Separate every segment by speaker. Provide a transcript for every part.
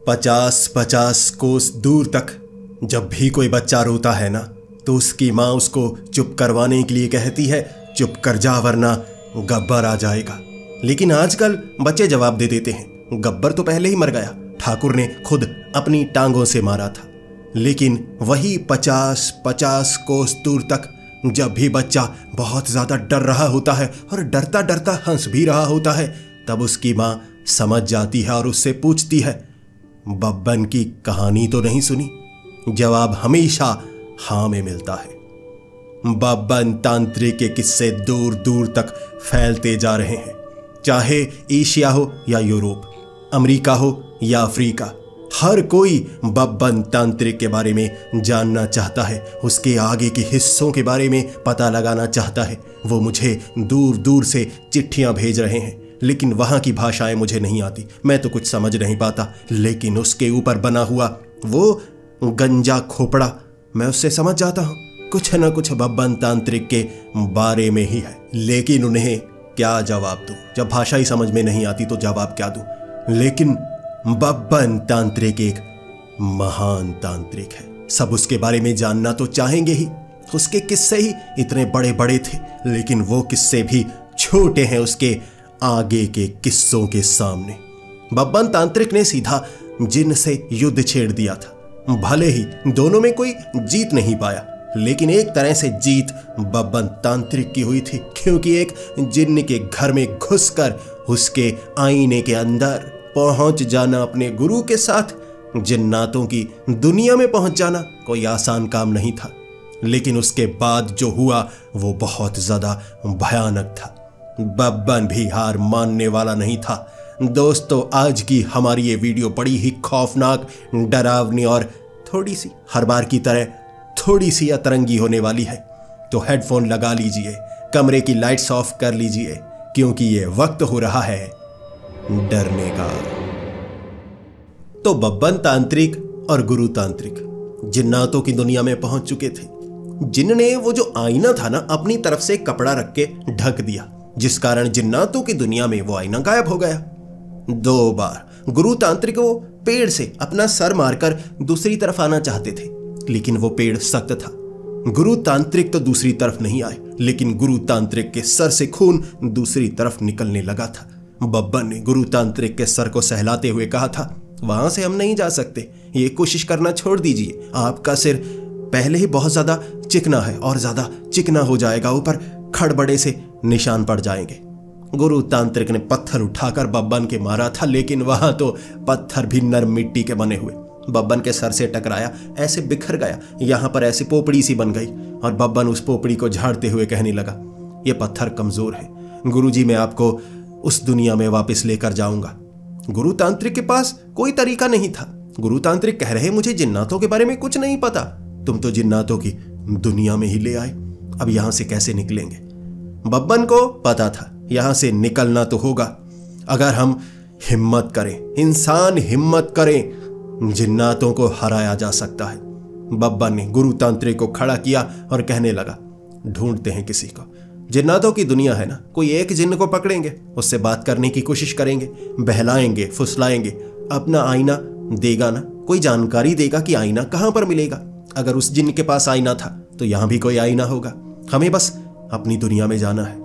Speaker 1: 50-50 कोस दूर तक जब भी कोई बच्चा रोता है ना, तो उसकी माँ उसको चुप करवाने के लिए कहती है, चुप कर जा वरना गब्बर आ जाएगा। लेकिन आजकल बच्चे जवाब दे देते हैं, गब्बर तो पहले ही मर गया, ठाकुर ने खुद अपनी टांगों से मारा था। लेकिन वही 50-50 कोस दूर तक जब भी बच्चा बहुत ज्यादा डर रहा होता है और डरता डरता हंस भी रहा होता है, तब उसकी माँ समझ जाती है और उससे पूछती है, बब्बन की कहानी तो नहीं सुनी? जवाब हमेशा हाँ में मिलता है। बब्बन तांत्रिक के किस्से दूर दूर तक फैलते जा रहे हैं, चाहे एशिया हो या यूरोप, अमेरिका हो या अफ्रीका। हर कोई बब्बन तांत्रिक के बारे में जानना चाहता है, उसके आगे के हिस्सों के बारे में पता लगाना चाहता है। वो मुझे दूर दूर से चिट्ठियां भेज रहे हैं, लेकिन वहां की भाषाएं मुझे नहीं आती, मैं तो कुछ समझ नहीं पाता। लेकिन उसके ऊपर बना हुआ वो गंजा खोपड़ा, मैं उससे समझ जाता हूं, कुछ न कुछ बब्बन तांत्रिक के बारे में ही है। लेकिन उन्हें क्या जवाब दूं? जब भाषा ही समझ में नहीं आती तो जवाब क्या दूं? लेकिन बब्बन तांत्रिक एक महान तांत्रिक है, सब उसके बारे में जानना तो चाहेंगे ही। उसके किस्से ही इतने बड़े बड़े थे, लेकिन वो किस्से भी छोटे हैं उसके आगे के किस्सों के सामने। बब्बन तांत्रिक ने सीधा जिन से युद्ध छेड़ दिया था। भले ही दोनों में कोई जीत नहीं पाया, लेकिन एक तरह से जीत बब्बन तांत्रिक की हुई थी, क्योंकि एक जिन्न के घर में घुसकर उसके आईने के अंदर पहुंच जाना, अपने गुरु के साथ जिन्नातों की दुनिया में पहुंच जाना कोई आसान काम नहीं था। लेकिन उसके बाद जो हुआ वो बहुत ज्यादा भयानक था। बब्बन भी हार मानने वाला नहीं था। दोस्तों, आज की हमारी ये वीडियो बड़ी ही खौफनाक, डरावनी और थोड़ी सी हर बार की तरह थोड़ी सी अतरंगी होने वाली है। तो हेडफोन लगा लीजिए, कमरे की लाइट्स ऑफ कर लीजिए, क्योंकि ये वक्त हो रहा है डरने का। तो बब्बन तांत्रिक और गुरु तांत्रिक जिन्नातों की दुनिया में पहुंच चुके थे। जिन्न ने वो जो आईना था ना, अपनी तरफ से कपड़ा रख के ढक दिया, जिस कारण जिन्नातों की दुनिया में वो आईना गायब हो गया। 2 बार गुरु तांत्रिक वो पेड़ से अपना सर मारकर दूसरी तरफ आना चाहते थे, लेकिन वो पेड़ सख्त था। गुरु तांत्रिक तो दूसरी तरफ नहीं आए, लेकिन गुरु तांत्रिक के सर से खून दूसरी तरफ निकलने लगा था। बब्बन ने गुरु तांत्रिक के सर को सहलाते हुए कहा था, वहां से हम नहीं जा सकते, ये कोशिश करना छोड़ दीजिए, आपका सिर पहले ही बहुत ज्यादा चिकना है और ज्यादा चिकना हो जाएगा, ऊपर खड़बड़े से निशान पड़ जाएंगे। गुरु तांत्रिक ने पत्थर उठाकर बब्बन के मारा था, लेकिन वहां तो पत्थर भी नरम मिट्टी के बने हुए। बब्बन के सर से टकराया, ऐसे बिखर गया, यहां पर ऐसी पोपड़ी सी बन गई, और बब्बन उस पोपड़ी को झाड़ते हुए कहने लगा, ये पत्थर कमजोर है, गुरुजी मैं आपको उस दुनिया में वापस लेकर जाऊंगा। गुरु तांत्रिक के पास कोई तरीका नहीं था। गुरु तांत्रिक कह रहे, मुझे जिन्नातों के बारे में कुछ नहीं पता, तुम तो जिन्नातों की दुनिया में ही ले आए, अब यहां से कैसे निकलेंगे? बब्बन को पता था यहां से निकलना तो होगा, अगर हम हिम्मत करें, इंसान हिम्मत करें, जिन्नातों को हराया जा सकता है। बब्बन ने गुरु तांत्रिक को खड़ा किया और कहने लगा, ढूंढते हैं किसी को, जिन्नातों की दुनिया है ना, कोई एक जिन्न को पकड़ेंगे, उससे बात करने की कोशिश करेंगे, बहलाएंगे, फुसलाएंगे, अपना आईना देगा ना, कोई जानकारी देगा कि आईना कहां पर मिलेगा। अगर उस जिन्न के पास आईना था तो यहां भी कोई आईना होगा, हमें बस अपनी दुनिया में जाना है।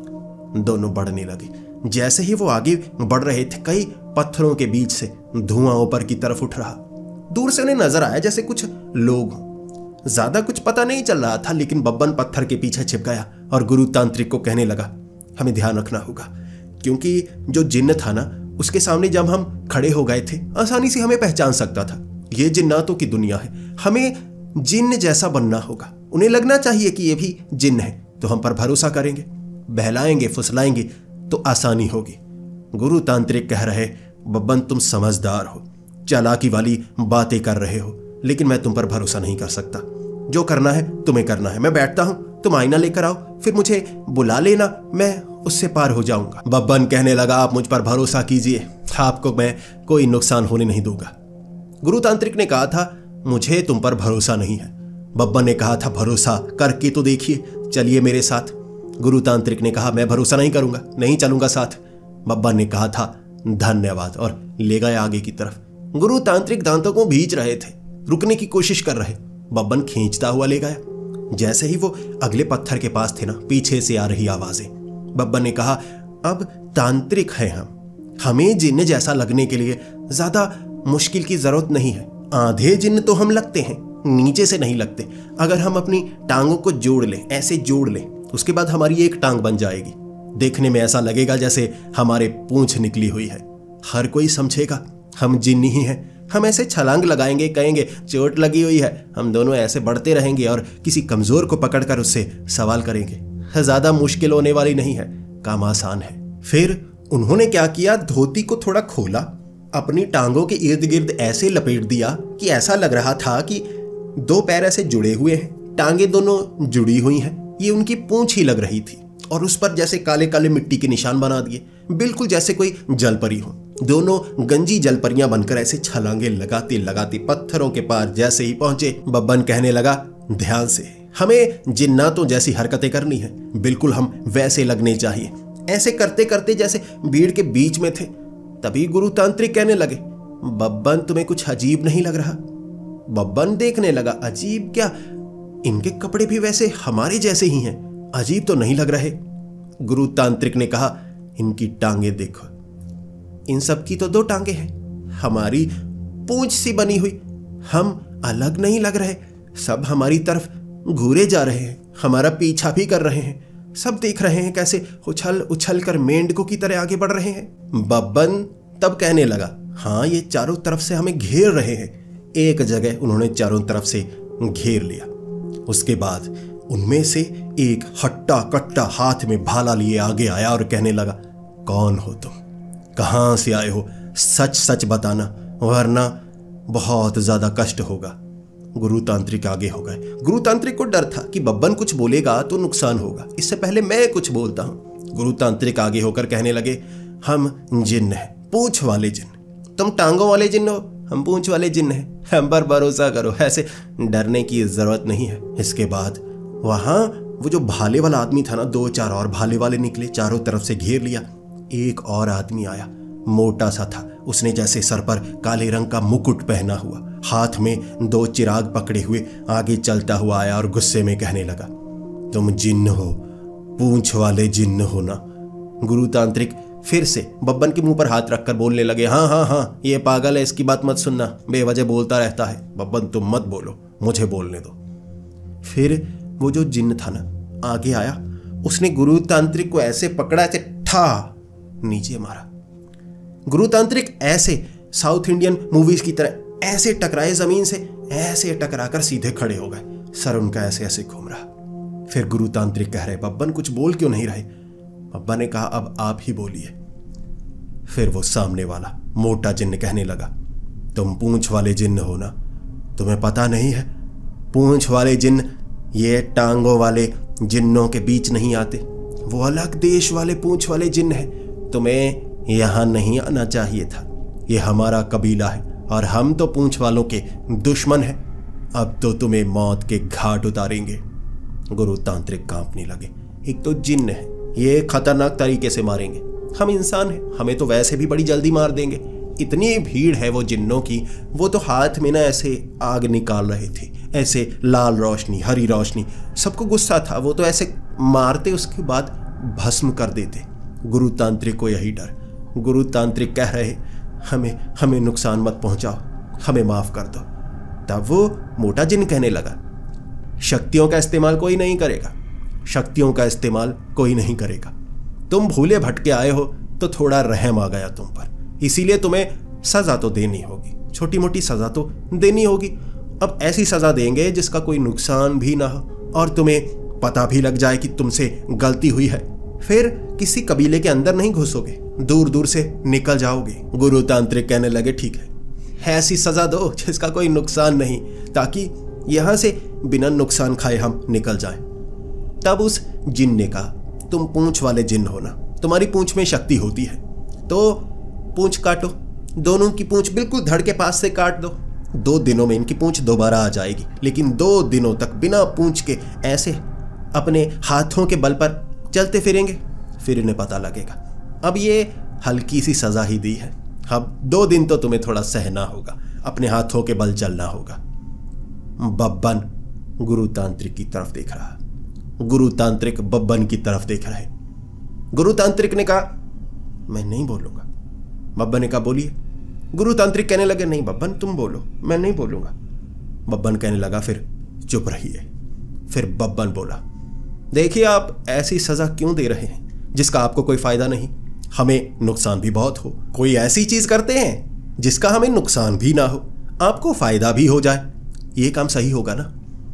Speaker 1: दोनों बढ़ने लगे। जैसे ही वो आगे बढ़ रहे थे, कई पत्थरों के बीच से धुआं ऊपर की तरफ उठ रहा। दूर से उन्हें नजर आया जैसे कुछ लोग हों। ज्यादा कुछ पता नहीं चल रहा था, लेकिन बब्बन पत्थर के पीछे छिप गया और गुरु तांत्रिक को कहने लगा, हमें ध्यान रखना होगा, क्योंकि जो जिन्न था ना, उसके सामने जब हम खड़े हो गए थे, आसानी से हमें पहचान सकता था। ये जिन्नातों की दुनिया है, हमें जिन्न जैसा बनना होगा, उन्हें लगना चाहिए कि ये भी जिन्न है, तो हम पर भरोसा करेंगे, बहलाएंगे, फुसलाएंगे तो आसानी होगी। गुरु तांत्रिक कह रहे, बब्बन तुम समझदार हो, चालाकी वाली बातें कर रहे हो, लेकिन मैं तुम पर भरोसा नहीं कर सकता। जो करना है तुम्हें करना है, मैं बैठता हूं, तुम आईना लेकर आओ, फिर मुझे बुला लेना, मैं उससे पार हो जाऊंगा। बब्बन कहने लगा, आप मुझ पर भरोसा कीजिए, आपको मैं कोई नुकसान होने नहीं दूंगा। गुरु तांत्रिक ने कहा था, मुझे तुम पर भरोसा नहीं है। बब्बन ने कहा था, भरोसा करके तो देखिए, चलिए मेरे साथ। गुरु तांत्रिक ने कहा, मैं भरोसा नहीं करूंगा, नहीं चलूंगा साथ। बब्बन ने कहा था, धन्यवाद, और ले गए आगे की तरफ। गुरु तांत्रिक दांतों को भींच रहे थे, रुकने की कोशिश कर रहे। बब्बन खींचता हुआ ले गया। जैसे ही वो अगले पत्थर के पास थे ना, पीछे से आ रही आवाजें। बब्बन ने कहा, अब तांत्रिक हैं हमें जिन्न जैसा लगने के लिए ज्यादा मुश्किल की जरूरत नहीं है। आधे जिन्न तो हम लगते हैं, नीचे से नहीं लगते। अगर हम अपनी टांगों को जोड़ लें, ऐसे जोड़ लें, उसके बाद हमारी एक टांग बन जाएगी। देखने में ऐसा लगेगा जैसे हमारे पूंछ निकली हुई है। हर कोई समझेगा हम जिन्नी ही हैं। हम ऐसे छलांग लगाएंगे, कहेंगे चोट लगी हुई है। हम दोनों ऐसे बढ़ते रहेंगे और किसी कमजोर को पकड़कर उससे सवाल करेंगे। ज्यादा मुश्किल होने वाली नहीं है, काम आसान है। फिर उन्होंने क्या किया, धोती को थोड़ा खोला, अपनी टांगों के इर्द गिर्द ऐसे लपेट दिया कि ऐसा लग रहा था कि दो पैर ऐसे जुड़े हुए हैं, टांगे दोनों जुड़ी हुई हैं। ये उनकी पूंछ ही लग रही थी और उस पर जैसे काले काले मिट्टी के निशान बना दिए, बिल्कुल जैसे कोई जलपरी हो। दोनों गंजी जलपरियां बनकर ऐसे छलांगे लगाते लगाते पत्थरों के पार जैसे ही पहुंचे, बब्बन कहने लगा, ध्यान से, हमें जिन्नातों जैसी हरकतें करनी है, बिल्कुल हम वैसे लगने चाहिए। ऐसे करते करते जैसे भीड़ के बीच में थे, तभी गुरु तांत्रिक कहने लगे, बब्बन तुम्हें कुछ अजीब नहीं लग रहा? बब्बन देखने लगा, अजीब क्या, इनके कपड़े भी वैसे हमारे जैसे ही हैं, अजीब तो नहीं लग रहे। गुरु तांत्रिक ने कहा, इनकी टांगे देखो, इन सब की तो दो टांगे हैं, हमारी पूंछ सी बनी हुई, हम अलग नहीं लग रहे। सब हमारी तरफ घूरे जा रहे हैं, हमारा पीछा भी कर रहे हैं। सब देख रहे हैं कैसे उछल उछल कर मेंढकों की तरह आगे बढ़ रहे हैं। बब्बन तब कहने लगा, हाँ, ये चारों तरफ से हमें घेर रहे हैं। एक जगह उन्होंने चारों तरफ से घेर लिया। उसके बाद उनमें से एक हट्टा कट्टा हाथ में भाला लिए आगे आया और कहने लगा, कौन हो तुम, कहां से आए हो, सच सच बताना, वरना बहुत ज्यादा कष्ट होगा। गुरु तांत्रिक आगे हो गए। गुरु तांत्रिक को डर था कि बब्बन कुछ बोलेगा तो नुकसान होगा, इससे पहले मैं कुछ बोलता हूं। गुरु तांत्रिक आगे होकर कहने लगे, हम जिन्न हैं, पूंछ वाले जिन्न। तुम टांगों वाले जिन्न हो, हम पूंछ वाले जिन्न हैं। हम पर भरोसा करो, ऐसे डरने की जरूरत नहीं है। इसके बाद वहां वो जो भाले वाला आदमी था ना, दो चार और भाले वाले निकले, चारों तरफ से घेर लिया। एक और आदमी आया, मोटा सा था, उसने जैसे सर पर काले रंग का मुकुट पहना हुआ, हाथ में दो चिराग पकड़े हुए आगे चलता हुआ आया और गुस्से में कहने लगा, तुम जिन्न हो, पूंछ वाले जिन्न हो ना? गुरु तांत्रिक फिर से बब्बन के मुंह पर हाथ रखकर बोलने लगे, हाँ हाँ हाँ, ये पागल है, इसकी बात मत सुनना, बेवजह बोलता रहता है। बब्बन तुम मत बोलो, मुझे बोलने दो। फिर वो जो जिन्न था ना आगे आया, उसने गुरु तांत्रिक को ऐसे पकड़ा, ऐसे ठा नीचे मारा। गुरु तांत्रिक ऐसे साउथ इंडियन मूवीज की तरह ऐसे टकराए जमीन से, ऐसे टकराकर सीधे खड़े हो गए। सर उनका ऐसे ऐसे घूम रहा। फिर गुरु तांत्रिक कह रहे, बब्बन कुछ बोल क्यों नहीं रहे? बब्बा ने कहा, अब आप ही बोलिए। फिर वो सामने वाला मोटा जिन्न कहने लगा, तुम पूंछ वाले जिन्न हो ना? तुम्हें पता नहीं है, पूंछ वाले जिन्न ये टांगों वाले जिन्नों के बीच नहीं आते, वो अलग देश वाले पूंछ वाले जिन्न हैं। तुम्हें यहां नहीं आना चाहिए था। ये हमारा कबीला है और हम तो पूंछ वालों के दुश्मन हैं। अब तो तुम्हें मौत के घाट उतारेंगे। गुरु तांत्रिक कांपने लगे। एक तो जिन्न है, ये खतरनाक तरीके से मारेंगे, हम इंसान हैं, हमें तो वैसे भी बड़ी जल्दी मार देंगे। इतनी भीड़ है वो जिन्नों की, वो तो हाथ में ना ऐसे आग निकाल रहे थे, ऐसे लाल रोशनी, हरी रोशनी। सबको गुस्सा था, वो तो ऐसे मारते, उसके बाद भस्म कर देते। गुरु तांत्रिक को यही डर। गुरु तांत्रिक कह रहे, हमें नुकसान मत पहुंचाओ, हमें माफ कर दो। तब वो मोटा जिन्न कहने लगा, शक्तियों का इस्तेमाल कोई नहीं करेगा, शक्तियों का इस्तेमाल कोई नहीं करेगा। तुम भूले भटके आए हो तो थोड़ा रहम आ गया तुम पर, इसीलिए तुम्हें सजा तो देनी होगी, छोटी मोटी सजा तो देनी होगी। अब ऐसी सजा देंगे जिसका कोई नुकसान भी ना हो और तुम्हें पता भी लग जाए कि तुमसे गलती हुई है। फिर किसी कबीले के अंदर नहीं घुसोगे, दूर दूर से निकल जाओगे। गुरु तांत्रिक कहने लगे, ठीक है, ऐसी सजा दो जिसका कोई नुकसान नहीं, ताकि यहां से बिना नुकसान खाए हम निकल जाएं। तब उस जिन्न ने कहा, तुम पूंछ वाले जिन्न हो ना, तुम्हारी पूंछ में शक्ति होती है, तो पूंछ काटो, दोनों की पूंछ बिल्कुल धड़ के पास से काट दो। 2 दिनों में इनकी पूंछ दोबारा आ जाएगी, लेकिन 2 दिनों तक बिना पूंछ के ऐसे अपने हाथों के बल पर चलते फिरेंगे, फिर इन्हें पता लगेगा। अब ये हल्की सी सजा ही दी है, अब 2 दिन तो तुम्हें थोड़ा सहना होगा, अपने हाथों के बल चलना होगा। बब्बन गुरु तांत्रिक की तरफ देख रहा। गुरु तांत्रिक बब्बन की तरफ देख रहे। गुरु तांत्रिक ने कहा, मैं नहीं बोलूंगा। बब्बन ने कहा, बोलिए। गुरु तांत्रिक कहने लगे, नहीं बब्बन तुम बोलो, मैं नहीं बोलूंगा। बब्बन कहने लगा, फिर चुप रहिए। फिर बब्बन बोला, देखिए आप ऐसी सजा क्यों दे रहे हैं जिसका आपको कोई फायदा नहीं, हमें नुकसान भी बहुत हो। कोई ऐसी चीज करते हैं जिसका हमें नुकसान भी ना हो, आपको फायदा भी हो जाए, ये काम सही होगा ना?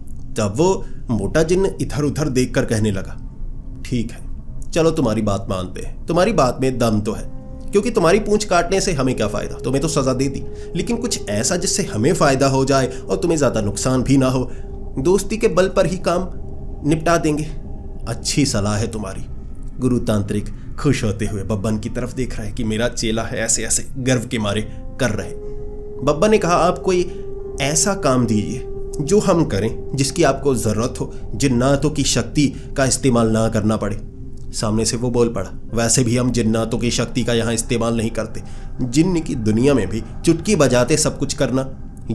Speaker 1: तब वो मोटा जिन्न इधर उधर देखकर कहने लगा, ठीक है, चलो तुम्हारी बात मानते हैं, तुम्हारी बात में दम तो है, क्योंकि तुम्हारी पूंछ काटने से हमें क्या फायदा, तुम्हें तो सजा दे दी, लेकिन कुछ ऐसा जिससे हमें फायदा हो जाए और तुम्हें ज्यादा नुकसान भी ना हो, दोस्ती के बल पर ही काम निपटा देंगे। अच्छी सलाह है तुम्हारी। गुरु तांत्रिक खुश होते हुए बब्बन की तरफ देख रहा है कि मेरा चेला है, ऐसे ऐसे गर्व के मारे कर रहे। बब्बन ने कहा, आप कोई ऐसा काम दीजिए जो हम करें, जिसकी आपको जरूरत हो, जिन्नातों की शक्ति का इस्तेमाल ना करना पड़े। सामने से वो बोल पड़ा, वैसे भी हम जिन्नातों की शक्ति का यहाँ इस्तेमाल नहीं करते, जिन्न की दुनिया में भी चुटकी बजाते सब कुछ करना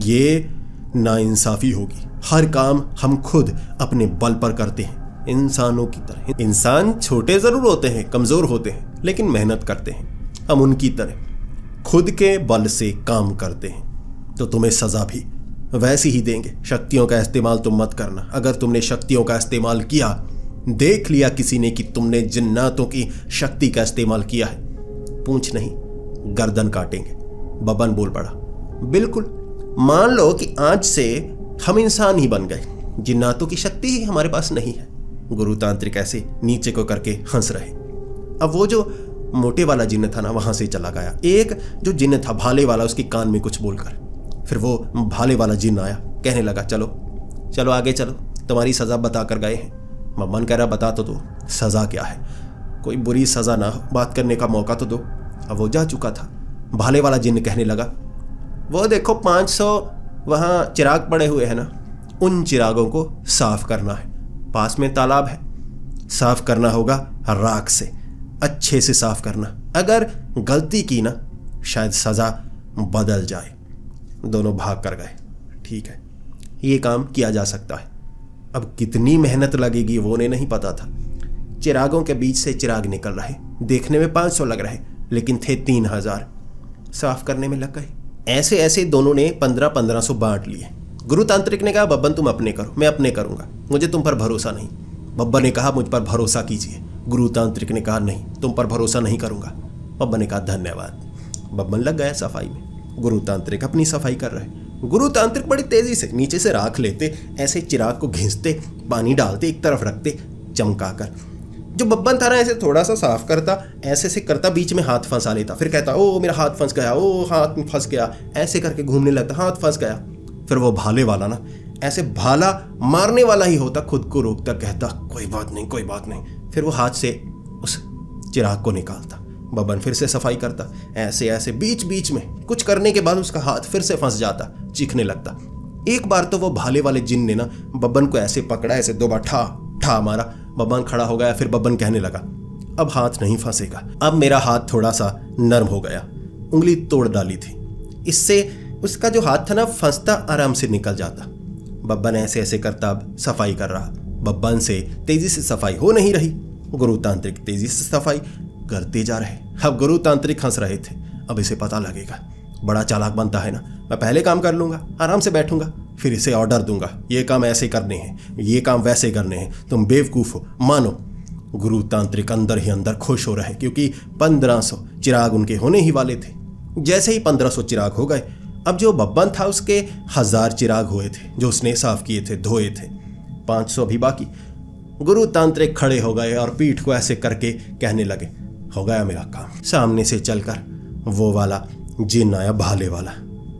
Speaker 1: ये नाइंसाफी होगी। हर काम हम खुद अपने बल पर करते हैं, इंसानों की तरह। इंसान छोटे जरूर होते हैं, कमजोर होते हैं, लेकिन मेहनत करते हैं। हम उनकी तरह खुद के बल से काम करते हैं, तो तुम्हें सजा भी वैसी ही देंगे। शक्तियों का इस्तेमाल तुम मत करना। अगर तुमने शक्तियों का इस्तेमाल किया, देख लिया किसी ने कि तुमने जिन्नातों की शक्ति का इस्तेमाल किया है, पूंछ नहीं गर्दन काटेंगे। बब्बन बोल पड़ा, बिल्कुल, मान लो कि आज से हम इंसान ही बन गए, जिन्नातों की शक्ति ही हमारे पास नहीं है। गुरु तांत्रिक ऐसे नीचे को करके हंस रहे। अब वो जो मोटे वाला जिन्न था ना, वहां से चला गया। एक जो जिन्न था भाले वाला, उसके कान में कुछ बोलकर फिर वो भाले वाला जिन्न आया, कहने लगा, चलो चलो आगे चलो, तुम्हारी सजा बता कर गए हैं। बब्बन कह रहा, बता तो दो सजा क्या है, कोई बुरी सजा ना हो, बात करने का मौका तो दो। अब वो जा चुका था। भाले वाला जिन्न कहने लगा, वो देखो 500 वहाँ चिराग पड़े हुए हैं ना, उन चिरागों को साफ करना है। पास में तालाब है, साफ करना होगा राख से, अच्छे से साफ करना। अगर गलती की ना, शायद सजा बदल जाए। दोनों भाग कर गए। ठीक है, ये काम किया जा सकता है। अब कितनी मेहनत लगेगी वो उन्हें नहीं पता था। चिरागों के बीच से चिराग निकल रहे, देखने में 500 लग रहे, लेकिन थे 3000। साफ करने में लग गए। ऐसे ऐसे दोनों ने 1500 बांट लिए। गुरु तांत्रिक ने कहा, बब्बन तुम अपने करो, मैं अपने करूंगा, मुझे तुम पर भरोसा नहीं। बब्बन ने कहा, मुझ पर भरोसा कीजिए। गुरु तांत्रिक ने कहा, नहीं, तुम पर भरोसा नहीं करूंगा। बब्बन ने कहा, धन्यवाद। बब्बन लग गया सफाई में, गुरु तांत्रिक अपनी सफाई कर रहे। गुरु तांत्रिक बड़ी तेजी से नीचे से राख लेते, ऐसे चिराग को घिसते, पानी डालते, एक तरफ रखते, चमकाकर। जो बब्बन था ना, ऐसे थोड़ा सा साफ करता, ऐसे से करता, बीच में हाथ फंसा लेता, फिर कहता, ओ मेरा हाथ फंस गया, ओ हाथ फंस गया, ऐसे करके घूमने लगता, हाथ फंस गया। फिर वो भाले वाला ना, ऐसे भाला मारने वाला ही होता, खुद को रोकता, कहता, कोई बात नहीं, कोई बात नहीं। फिर वो हाथ से उस चिराग को निकालता। बब्बन फिर से सफाई करता, ऐसे ऐसे बीच बीच में कुछ करने के बाद उसका हाथ फिर से फंस जाता, चीखने लगता। एक बार तो वो भाले वाले जिन ने ना बब्बन को ऐसे पकड़ा, ऐसे 2 बार ठा ठा मारा। बब्बन खड़ा हो गया। फिर बब्बन कहने लगा, अब हाथ नहीं फंसेगा, अब मेरा हाथ थोड़ा सा नर्म हो गया, उंगली तोड़ डाली थी, इससे उसका जो हाथ था ना फंसता आराम से निकल जाता। बब्बन ऐसे ऐसे करता अब सफाई कर रहा। बब्बन से तेजी से सफाई हो नहीं रही। गुरु तांत्रिक तेजी से सफाई करते जा रहे। अब गुरु तांत्रिक हंस रहे थे, अब इसे पता लगेगा, बड़ा चालाक बनता है ना, मैं पहले काम कर लूंगा, आराम से बैठूंगा, फिर इसे ऑर्डर दूंगा, ये काम ऐसे करने हैं, ये काम वैसे करने हैं, तुम बेवकूफ हो, मानो। गुरु तांत्रिक अंदर ही अंदर खुश हो रहे, क्योंकि 1500 चिराग उनके होने ही वाले थे। जैसे ही 1500 चिराग हो गए, अब जो बब्बन था उसके 1000 चिराग हुए थे, जो उसने साफ किए थे, धोए थे, 500 भी बाकी। गुरु तांत्रिक खड़े हो गए और पीठ को ऐसे करके कहने लगे, हो गया मेरा काम। सामने से चलकर वो वाला जिन आया, भाले वाला।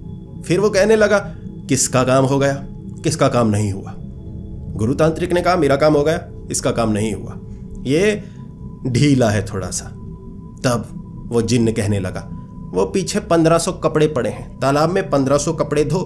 Speaker 1: फिर वो कहने लगा, किसका काम हो गया, किसका काम नहीं हुआ? गुरु तांत्रिक ने कहा, मेरा काम हो गया, इसका काम नहीं हुआ, ये ढीला है थोड़ा सा। तब वो जिन्न कहने लगा, वो पीछे 1500 कपड़े पड़े हैं, तालाब में 1500 कपड़े धो,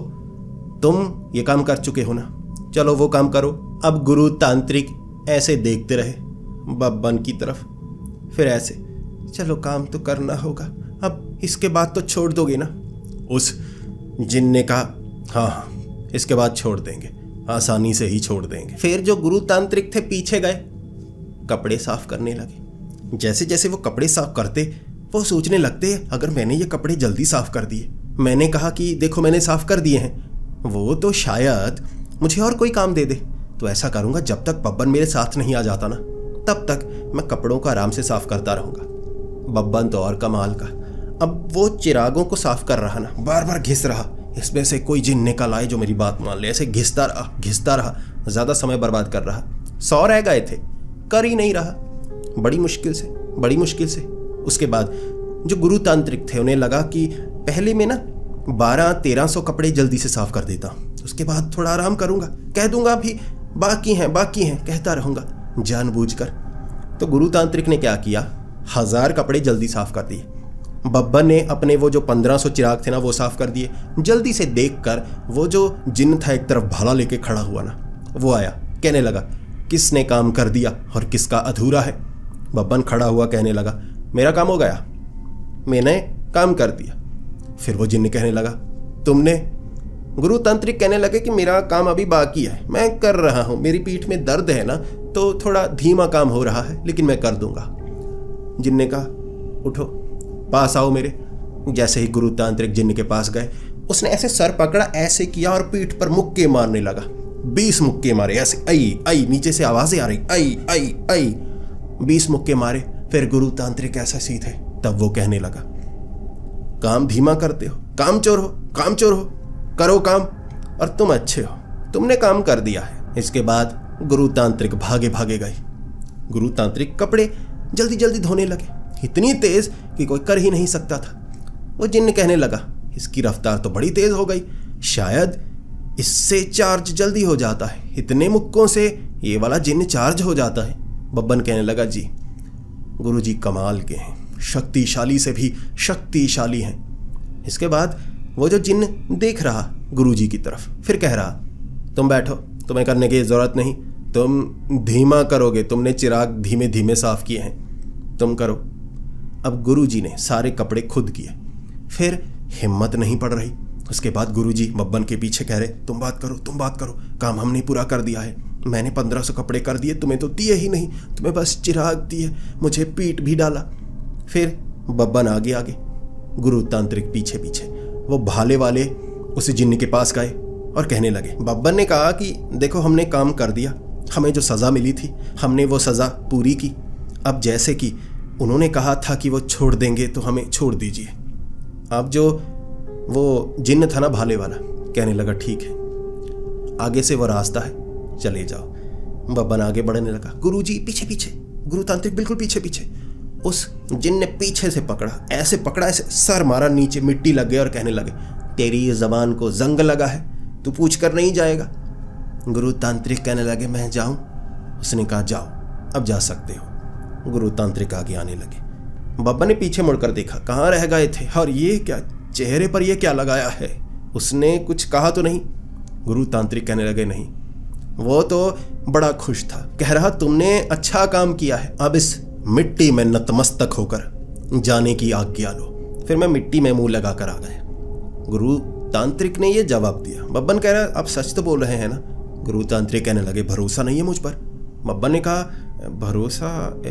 Speaker 1: तुम ये काम कर चुके हो ना, चलो वो काम करो। अब गुरु तांत्रिक ऐसे देखते रहे बब्बन की तरफ, फिर ऐसे, चलो काम तो करना होगा, अब इसके बाद तो छोड़ दोगे ना? उस जिन ने कहा, हाँ हाँ इसके बाद छोड़ देंगे, आसानी से ही छोड़ देंगे। फिर जो गुरु तांत्रिक थे पीछे गए, कपड़े साफ करने लगे। जैसे जैसे वो कपड़े साफ करते वो सोचने लगते, अगर मैंने ये कपड़े जल्दी साफ कर दिए, मैंने कहा कि देखो मैंने साफ कर दिए हैं, वो तो शायद मुझे और कोई काम दे दे। तो ऐसा करूंगा, जब तक बब्बन मेरे साथ नहीं आ जाता ना, तब तक मैं कपड़ों को आराम से साफ करता रहूंगा। बब्बन तो और कमाल का, अब वो चिरागों को साफ कर रहा ना, बार बार घिस रहा, इसमें से कोई जिन निकल आए जो मेरी बात मान ले। ऐसे घिसता रहा, ज्यादा समय बर्बाद कर रहा। 100 रह गए थे, कर ही नहीं रहा, बड़ी मुश्किल से। उसके बाद जो गुरु तांत्रिक थे उन्हें लगा कि पहले मैं ना 1200-1300 कपड़े जल्दी से साफ कर देता, उसके बाद थोड़ा आराम करूंगा, कह दूंगा भी बाकी हैं कहता रहूंगा जानबूझकर। तो गुरु तांत्रिक ने क्या किया, 1000 कपड़े जल्दी साफ कर दिए। बब्बन ने अपने वो जो 1500 चिराग थे ना वो साफ कर दिए। जल्दी से देखकर वो जो जिन्न था एक तरफ भाला लेके खड़ा हुआ ना, वो आया, कहने लगा किसने काम कर दिया और किसका अधूरा है। बब्बन खड़ा हुआ कहने लगा मेरा काम हो गया, मैंने काम कर दिया। फिर वो जिन्न कहने लगा तुमने? गुरु तांत्रिक कहने लगे कि मेरा काम अभी बाकी है, मैं कर रहा हूं, मेरी पीठ में दर्द है ना तो थोड़ा धीमा काम हो रहा है, लेकिन मैं कर दूंगा। जिन्न ने कहा उठो पास आओ मेरे। जैसे ही गुरु तांत्रिक जिन्न के पास गए, उसने ऐसे सर पकड़ा, ऐसे किया और पीठ पर मुक्के मारने लगा। 20 मुक्के मारे, ऐसे आई, नीचे से आवाजें आ रही, आई 20 मुक्के मारे। फिर गुरु तांत्रिक ऐसा सीधे, तब वो कहने लगा काम धीमा करते हो, काम चोर हो, करो काम, और तुम अच्छे हो, तुमने काम कर दिया है। इसके बाद गुरु तांत्रिक भागे गए। गुरु तांत्रिक कपड़े जल्दी जल्दी धोने लगे, इतनी तेज कि कोई कर ही नहीं सकता था। वो जिन्न कहने लगा इसकी रफ्तार तो बड़ी तेज हो गई, शायद इससे चार्ज जल्दी हो जाता है, इतने मुक्कों से ये वाला जिन्न चार्ज हो जाता है। बब्बन कहने लगा जी गुरुजी कमाल के हैं, शक्तिशाली से भी शक्तिशाली हैं। इसके बाद वो जो जिन्न देख रहा गुरुजी की तरफ, फिर कह रहा तुम बैठो, तुम्हें करने की जरूरत नहीं, तुम धीमा करोगे, तुमने चिराग धीमे धीमे साफ किए हैं, तुम करो। अब गुरुजी ने सारे कपड़े खुद किए, फिर हिम्मत नहीं पड़ रही। उसके बाद गुरुजी बब्बन के पीछे कह रहे तुम बात करो, काम हमने पूरा कर दिया है, मैंने 1500 कपड़े कर दिए, तुम्हें तो दिए ही नहीं, तुम्हें बस चिराग दिए, मुझे पीट भी डाला। फिर बब्बन आगे, गुरु तांत्रिक पीछे। वो भाले वाले उस जिन्न के पास गए और कहने लगे, बब्बन ने कहा कि देखो हमने काम कर दिया, हमें जो सज़ा मिली थी हमने वो सज़ा पूरी की, अब जैसे कि उन्होंने कहा था कि वो छोड़ देंगे तो हमें छोड़ दीजिए। अब जो वो जिन्न था ना भाले वाला, कहने लगा ठीक है, आगे से वो रास्ता है, चले जाओ। बब्बन आगे बढ़ने लगा, गुरुजी पीछे, गुरु तांत्रिक बिल्कुल पीछे। उस जिन्न ने पीछे से पकड़ा, ऐसे सर मारा, नीचे मिट्टी लग गई और कहने लगे तेरी जबान को जंग लगा है, तू पूछ कर नहीं जाएगा। गुरु तांत्रिक कहने लगे मैं जाऊं? उसने कहा जाओ, अब जा सकते हो। गुरु तांत्रिक आगे आने लगे। बब्बन ने पीछे मुड़कर देखा, कहाँ रह गए थे, और ये क्या चेहरे पर ये क्या लगाया है, उसने कुछ कहा तो नहीं? गुरु तांत्रिक कहने लगे नहीं, वो तो बड़ा खुश था, कह रहा तुमने अच्छा काम किया है, अब इस मिट्टी में नतमस्तक होकर जाने की आज्ञा लो। फिर मैं मिट्टी में मुंह लगाकर आ गया। गुरु तांत्रिक ने ये जवाब दिया। बब्बन कह रहा आप सच तो बोल रहे हैं ना? गुरु तांत्रिक कहने लगे भरोसा नहीं है मुझ पर। बब्बन ने कहा भरोसा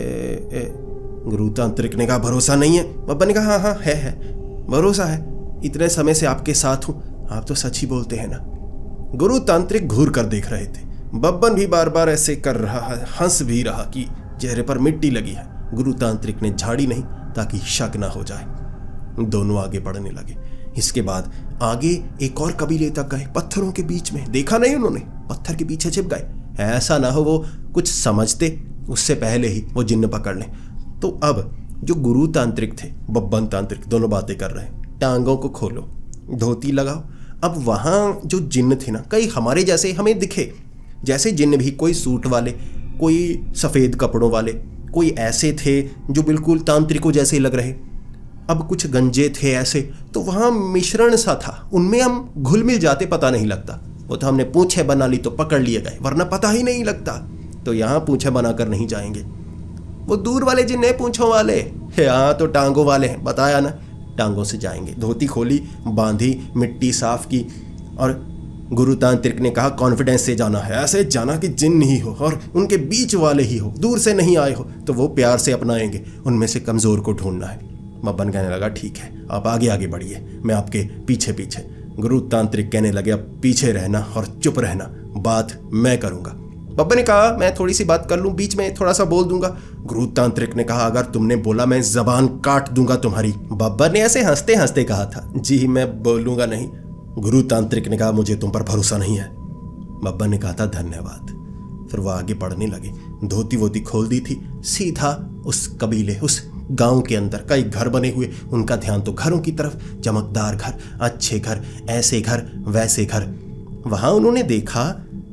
Speaker 1: गुरु तांत्रिक ने कहा भरोसा नहीं है। बब्बन ने कहा हाँ है भरोसा है, इतने समय से आपके साथ हूं, आप तो सच ही बोलते हैं ना। गुरु तांत्रिक घूर कर देख रहे थे। बब्बन भी बार बार ऐसे कर रहा है, हंस भी रहा कि चेहरे पर मिट्टी लगी है। गुरु तांत्रिक ने झाड़ी नहीं ताकि शक ना हो जाए। दोनों आगे बढ़ने लगे। इसके बाद आगे एक और कबीले तक गए, पत्थरों के बीच में। देखा नहीं उन्होंने, पत्थर के पीछे छिप गए, ऐसा ना हो वो कुछ समझते उससे पहले ही वो जिन्न पकड़ लें। तो अब जो गुरु तांत्रिक थे, बब्बन तांत्रिक, दोनों बातें कर रहे हैं। टांगों को खोलो, धोती लगाओ। अब वहाँ जो जिन्न थे ना, कई हमारे जैसे हमें दिखे, जैसे जिन्न भी, कोई सूट वाले, कोई सफ़ेद कपड़ों वाले, कोई ऐसे थे जो बिल्कुल तांत्रिकों जैसे लग रहे, अब कुछ गंजे थे ऐसे। तो वहाँ मिश्रण सा था, उनमें हम घुल मिल जाते, पता नहीं लगता। वो तो हमने पूंछे बना ली तो पकड़ लिए गए, वरना पता ही नहीं लगता। तो यहाँ पूंछे बनाकर नहीं जाएंगे। वो दूर वाले जिन्न है पूंछों वाले, यहाँ तो टांगों वाले हैं, बताया ना। टांगों से जाएंगे। धोती खोली, बांधी, मिट्टी साफ की और गुरु तांत्रिक ने कहा कॉन्फिडेंस से जाना है, ऐसे जाना कि जिन ही हो और उनके बीच वाले ही हो, दूर से नहीं आए हो तो वो प्यार से अपनाएंगे, उनमें से कमज़ोर को ढूंढना है। बब्बन कहने लगा ठीक है, आप आगे आगे बढ़िए, मैं आपके पीछे पीछे। गुरु तांत्रिक कहने लगे अब पीछे रहना और चुप रहना, बात मैं करूँगा। बब्बन ने कहा मैं थोड़ी सी बात कर लूँ, बीच में थोड़ा सा बोल दूंगा। गुरु तांत्रिक ने कहा अगर तुमने बोला मैं जबान काट दूंगा तुम्हारी। बब्बन ने ऐसे हंसते हंसते कहा था जी मैं बोलूँगा नहीं। गुरु तांत्रिक ने कहा मुझे तुम पर भरोसा नहीं है। बब्बन ने कहा था धन्यवाद। फिर वह आगे पढ़ने लगे। धोती वोती खोल दी थी, सीधा उस कबीले, उस गांव के अंदर कई घर बने हुए, उनका ध्यान तो घरों की तरफ, चमकदार घर, अच्छे घर, ऐसे घर वैसे घर। वहां उन्होंने देखा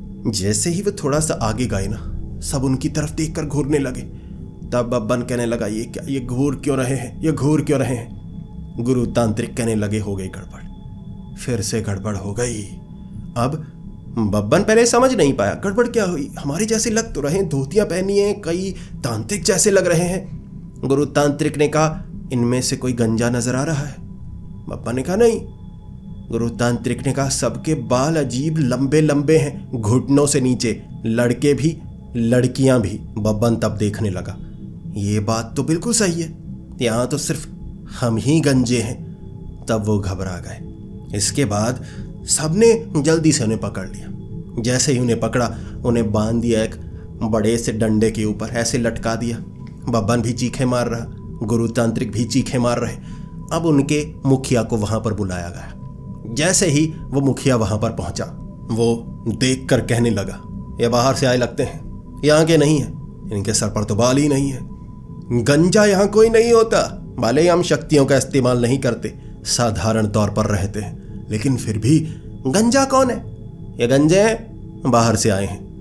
Speaker 1: जैसे ही वो थोड़ा सा आगे गए ना, सब उनकी तरफ देखकर घूरने लगे। तब बब्बन कहने लगा ये क्या, ये घूर क्यों रहे हैं, ये घूर क्यों रहे हैं। गुरु तांत्रिक कहने लगे हो गई गड़बड़, फिर से गड़बड़ हो गई। अब बब्बन पहले समझ नहीं पाया गड़बड़ क्या हुई, हमारे जैसे लग तो रहे, धोतियां पहनी हैं, कई तांत्रिक जैसे लग रहे हैं। गुरु तांत्रिक ने कहा इनमें से कोई गंजा नजर आ रहा है। बब्बन ने कहा नहीं। गुरु तांत्रिक ने कहा सबके बाल अजीब लंबे लंबे हैं, घुटनों से नीचे, लड़के भी लड़कियां भी। बब्बन तब देखने लगा ये बात तो बिल्कुल सही है, यहाँ तो सिर्फ हम ही गंजे हैं। तब वो घबरा गए। इसके बाद सबने जल्दी से उन्हें पकड़ लिया। जैसे ही उन्हें पकड़ा, उन्हें बांध दिया एक बड़े से डंडे के ऊपर, ऐसे लटका दिया। बब्बन भी चीखे मार रहा, गुरु तांत्रिक भी चीखे मार रहे। अब उनके मुखिया को वहां पर बुलाया गया। जैसे ही वो मुखिया वहां पर पहुंचा, वो देखकर कहने लगा ये बाहर से आए लगते हैं, यहाँ के नहीं है, इनके सर पर तो बाल ही नहीं है। गंजा यहाँ कोई नहीं होता, भले ही हम शक्तियों का इस्तेमाल नहीं करते, साधारण तौर पर रहते हैं, लेकिन फिर भी गंजा कौन है? ये गंजे हैं, बाहर से आए हैं,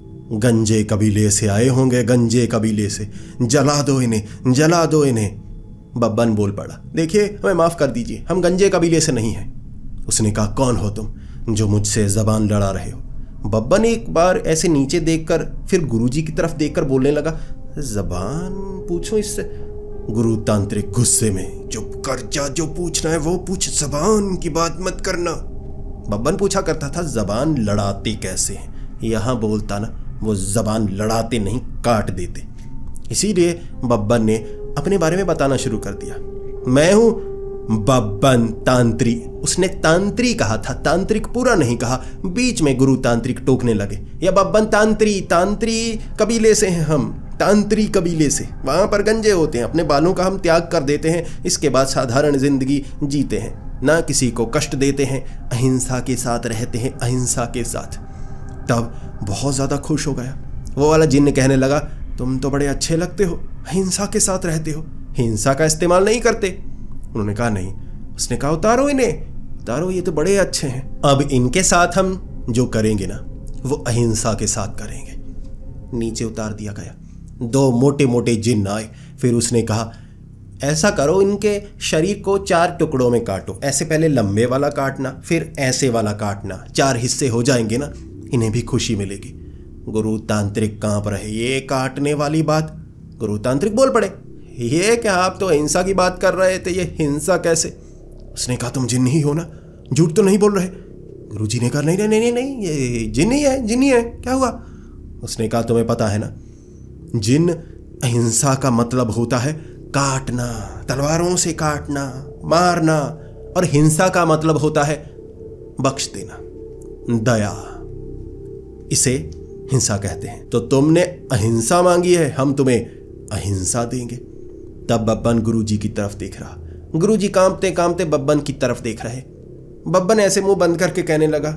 Speaker 1: गंजे कबीले से आए होंगे, गंजे कबीले से। जला दो इन्हें, जला दो इन्हें। बब्बन बोल पड़ा देखिए हमें माफ कर दीजिए, हम गंजे कबीले से नहीं हैं। उसने कहा कौन हो तुम जो मुझसे जबान लड़ा रहे हो? बब्बन एक बार ऐसे नीचे देखकर फिर गुरुजी की तरफ देखकर बोलने लगा जबान पूछो इससे। गुरु तांत्रिक गुस्से में चुप कर जा, जो पूछना है वो पूछ, जबान की बात मत करना। बब्बन पूछा करता था जबान लड़ाते कैसे हैं, यहां बोलता ना वो जबान लड़ाते नहीं काट देते। इसीलिए बब्बन ने अपने बारे में बताना शुरू कर दिया। मैं हूं बब्बन तांत्री। उसने तांत्री कहा था, तांत्रिक पूरा नहीं कहा। बीच में गुरु तांत्रिक टोकने लगे या बब्बन तांत्री, तांत्री कबीले से हैं हम, तांत्री कबीले से। वहां पर गंजे होते हैं, अपने बालों का हम त्याग कर देते हैं, इसके बाद साधारण जिंदगी जीते हैं, ना किसी को कष्ट देते हैं, अहिंसा के साथ रहते हैं, अहिंसा के साथ। तब बहुत ज़्यादा खुश हो गया। वो वाला जिन्न कहने लगा तुम तो बड़े अच्छे लगते हो, अहिंसा के साथ रहते हो, हिंसा का इस्तेमाल नहीं करते। उन्होंने कहा नहीं। उसने कहा उतारो इन्हें, उतारो, ये तो बड़े अच्छे हैं। अब इनके साथ हम जो करेंगे ना वो अहिंसा के साथ करेंगे। नीचे उतार दिया गया। दो मोटे मोटे जिन्न आए। फिर उसने कहा ऐसा करो, इनके शरीर को 4 टुकड़ों में काटो, ऐसे पहले लंबे वाला काटना, फिर ऐसे वाला काटना, 4 हिस्से हो जाएंगे ना, इन्हें भी खुशी मिलेगी। गुरु तांत्रिक कांप रहे, ये काटने वाली बात। गुरु तांत्रिक बोल पड़े ये क्या, आप तो अहिंसा की बात कर रहे थे, ये हिंसा कैसे? उसने कहा तुम जिन्न ही हो ना, झूठ तो नहीं बोल रहे? गुरुजी ने कहा नहीं नहीं नहीं नहीं, ये जिन्न ही है, जिन्न ही है, क्या हुआ? उसने कहा तुम्हें पता है ना, जिन्न अहिंसा का मतलब होता है काटना, तलवारों से काटना, मारना, और हिंसा का मतलब होता है बख्श देना, दया, इसे हिंसा कहते हैं। तो तुमने अहिंसा मांगी है, हम तुम्हें अहिंसा देंगे। तब बब्बन गुरुजी की तरफ देख रहा। गुरुजी कांपते कांपते बब्बन की तरफ देख रहे। बब्बन ऐसे मुंह बंद करके कहने लगा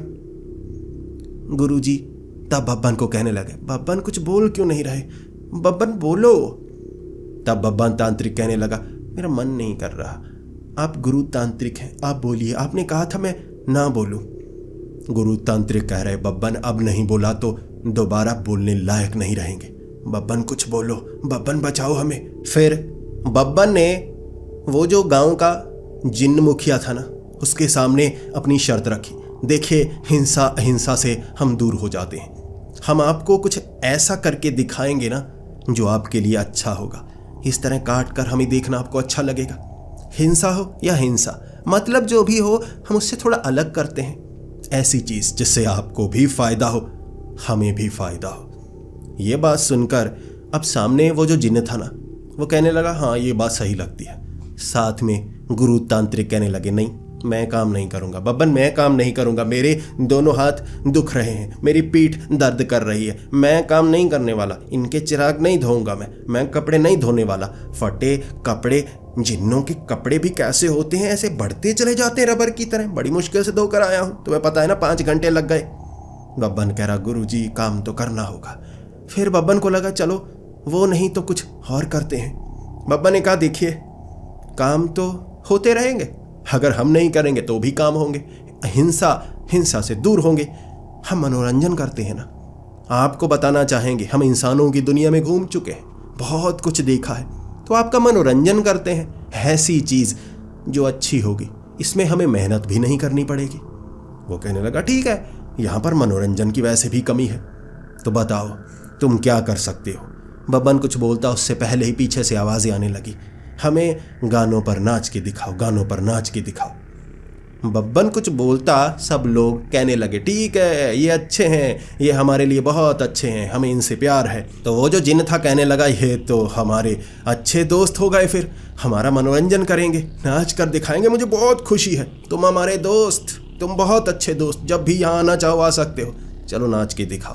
Speaker 1: गुरुजी। तब बब्बन को कहने लगे बब्बन कुछ बोल क्यों नहीं रहे, बब्बन बोलो। तब बब्बन तांत्रिक कहने लगा मेरा मन नहीं कर रहा, आप गुरु तांत्रिक हैं, आप बोलिए, आपने कहा था मैं ना बोलूं। गुरु तांत्रिक कह रहे बब्बन अब नहीं बोला तो दोबारा बोलने लायक नहीं रहेंगे, बब्बन कुछ बोलो, बब्बन बचाओ हमें। फिर बब्बन ने वो जो गांव का जिन्न मुखिया था ना, उसके सामने अपनी शर्त रखी, देखिए हिंसा अहिंसा से हम दूर हो जाते हैं, हम आपको कुछ ऐसा करके दिखाएंगे ना जो आपके लिए अच्छा होगा, इस तरह काट कर हमें देखना आपको अच्छा लगेगा, हिंसा हो या हिंसा, मतलब जो भी हो हम उससे थोड़ा अलग करते हैं, ऐसी चीज जिससे आपको भी फायदा हो हमें भी फायदा हो। ये बात सुनकर अब सामने वो जो जिन्न था ना, वो कहने लगा हाँ ये बात सही लगती है। साथ में गुरु तांत्रिक कहने लगे नहीं मैं काम नहीं करूंगा बब्बन, मैं काम नहीं करूंगा, मेरे दोनों हाथ दुख रहे हैं, मेरी पीठ दर्द कर रही है, मैं काम नहीं करने वाला, इनके चिराग नहीं धोऊंगा, मैं कपड़े नहीं धोने वाला। फटे कपड़े, जिन्नों के कपड़े भी कैसे होते हैं, ऐसे बढ़ते चले जाते हैं रबर की तरह, बड़ी मुश्किल से धोकर आया हूं, तुम्हें पता है ना 5 घंटे लग गए। बब्बन कह रहा गुरुजी काम तो करना होगा। फिर बब्बन को लगा चलो वो नहीं तो कुछ और करते हैं। बब्बन ने कहा देखिए काम तो होते रहेंगे, अगर हम नहीं करेंगे तो भी काम होंगे, हिंसा से दूर होंगे, हम मनोरंजन करते हैं ना। आपको बताना चाहेंगे हम इंसानों की दुनिया में घूम चुके हैं, बहुत कुछ देखा है, तो आपका मनोरंजन करते हैं, ऐसी चीज जो अच्छी होगी, इसमें हमें मेहनत भी नहीं करनी पड़ेगी। वो कहने लगा ठीक है यहां पर मनोरंजन की वैसे भी कमी है, तो बताओ तुम क्या कर सकते हो। बब्बन कुछ बोलता उससे पहले ही पीछे से आवाजें आने लगी, हमें गानों पर नाच के दिखाओ, गानों पर नाच के दिखाओ। बब्बन कुछ बोलता सब लोग कहने लगे ठीक है ये अच्छे हैं, ये हमारे लिए बहुत अच्छे हैं, हमें इनसे प्यार है। तो वो जो जिन्न था कहने लगा ये तो हमारे अच्छे दोस्त हो गए, फिर हमारा मनोरंजन करेंगे, नाच कर दिखाएंगे, मुझे बहुत खुशी है, तुम हमारे दोस्त, तुम बहुत अच्छे दोस्त, जब भी यहाँ आना चाहो आ सकते हो, चलो नाच के दिखाओ।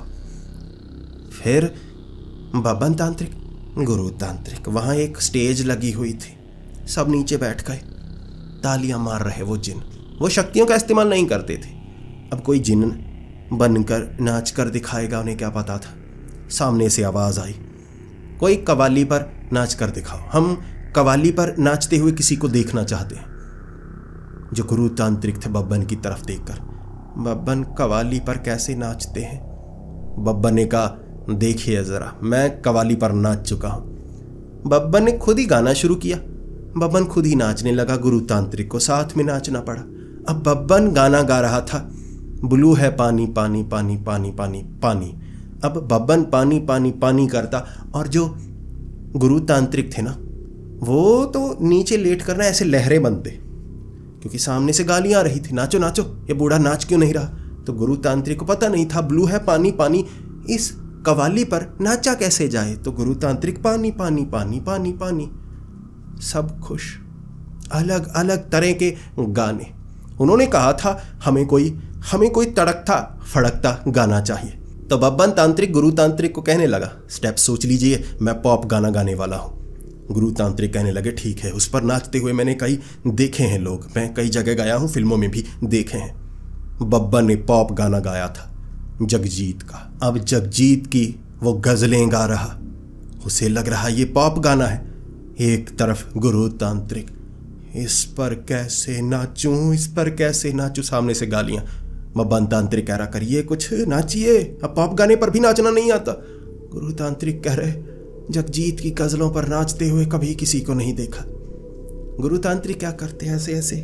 Speaker 1: फिर बब्बन तांत्रिक, गुरु तांत्रिक, वहाँ एक स्टेज लगी हुई थी, सब नीचे बैठ गए, तालियां मार रहे वो जिन, वो शक्तियों का इस्तेमाल नहीं करते थे। अब कोई जिन बनकर नाच कर दिखाएगा, उन्हें क्या पता था। सामने से आवाज़ आई कोई कव्वाली पर नाच कर दिखाओ, हम कव्वाली पर नाचते हुए किसी को देखना चाहते हैं। जो गुरु तांत्रिक थे बब्बन की तरफ देखकर, बब्बन कव्वाली पर कैसे नाचते हैं। बब्बन ने कहा देखिए जरा मैं कव्वाली पर नाच चुका हूं। बब्बन ने खुद ही गाना शुरू किया, बब्बन खुद ही नाचने लगा, गुरु तांत्रिक को साथ में नाचना पड़ा। अब बब्बन गाना गा रहा था ब्लू है पानी पानी पानी पानी पानी पानी। अब बब्बन पानी पानी पानी करता और जो गुरु तांत्रिक थे ना वो तो नीचे लेट कर ना ऐसे लहरें बनते, क्योंकि सामने से गालियां आ रही थी नाचो नाचो, ये बूढ़ा नाच क्यों नहीं रहा। तो गुरु तांत्रिक को पता नहीं था ब्लू है पानी पानी इस कव्वाली पर नाचा कैसे जाए। तो गुरु तांत्रिक पानी पानी पानी पानी पानी, सब खुश, अलग अलग तरह के गाने। उन्होंने कहा था हमें कोई तड़कता फड़कता गाना चाहिए। तो बब्बन तांत्रिक गुरु तांत्रिक को कहने लगा स्टेप सोच लीजिए, मैं पॉप गाना गाने वाला हूँ। गुरु तांत्रिक कहने लगे ठीक है, उस पर नाचते हुए मैंने कई देखे हैं लोग, मैं कई जगह गया हूँ, फिल्मों में भी देखे हैं। बब्बन ने पॉप गाना गाया था जगजीत का। अब जगजीत की वो गजलें गा रहा, उसे लग रहा ये पॉप गाना है। एक तरफ गुरु तांत्रिक, इस पर कैसे नाचूं, इस पर कैसे नाचूं, सामने से गालियां। बब्बन तांत्रिक कह रहा करिए कुछ, नाचिए, अब पॉप गाने पर भी नाचना नहीं आता। गुरु तांत्रिक कह रहे जगजीत की गजलों पर नाचते हुए कभी किसी को नहीं देखा। गुरु तांत्रिक क्या करते ऐसे ऐसे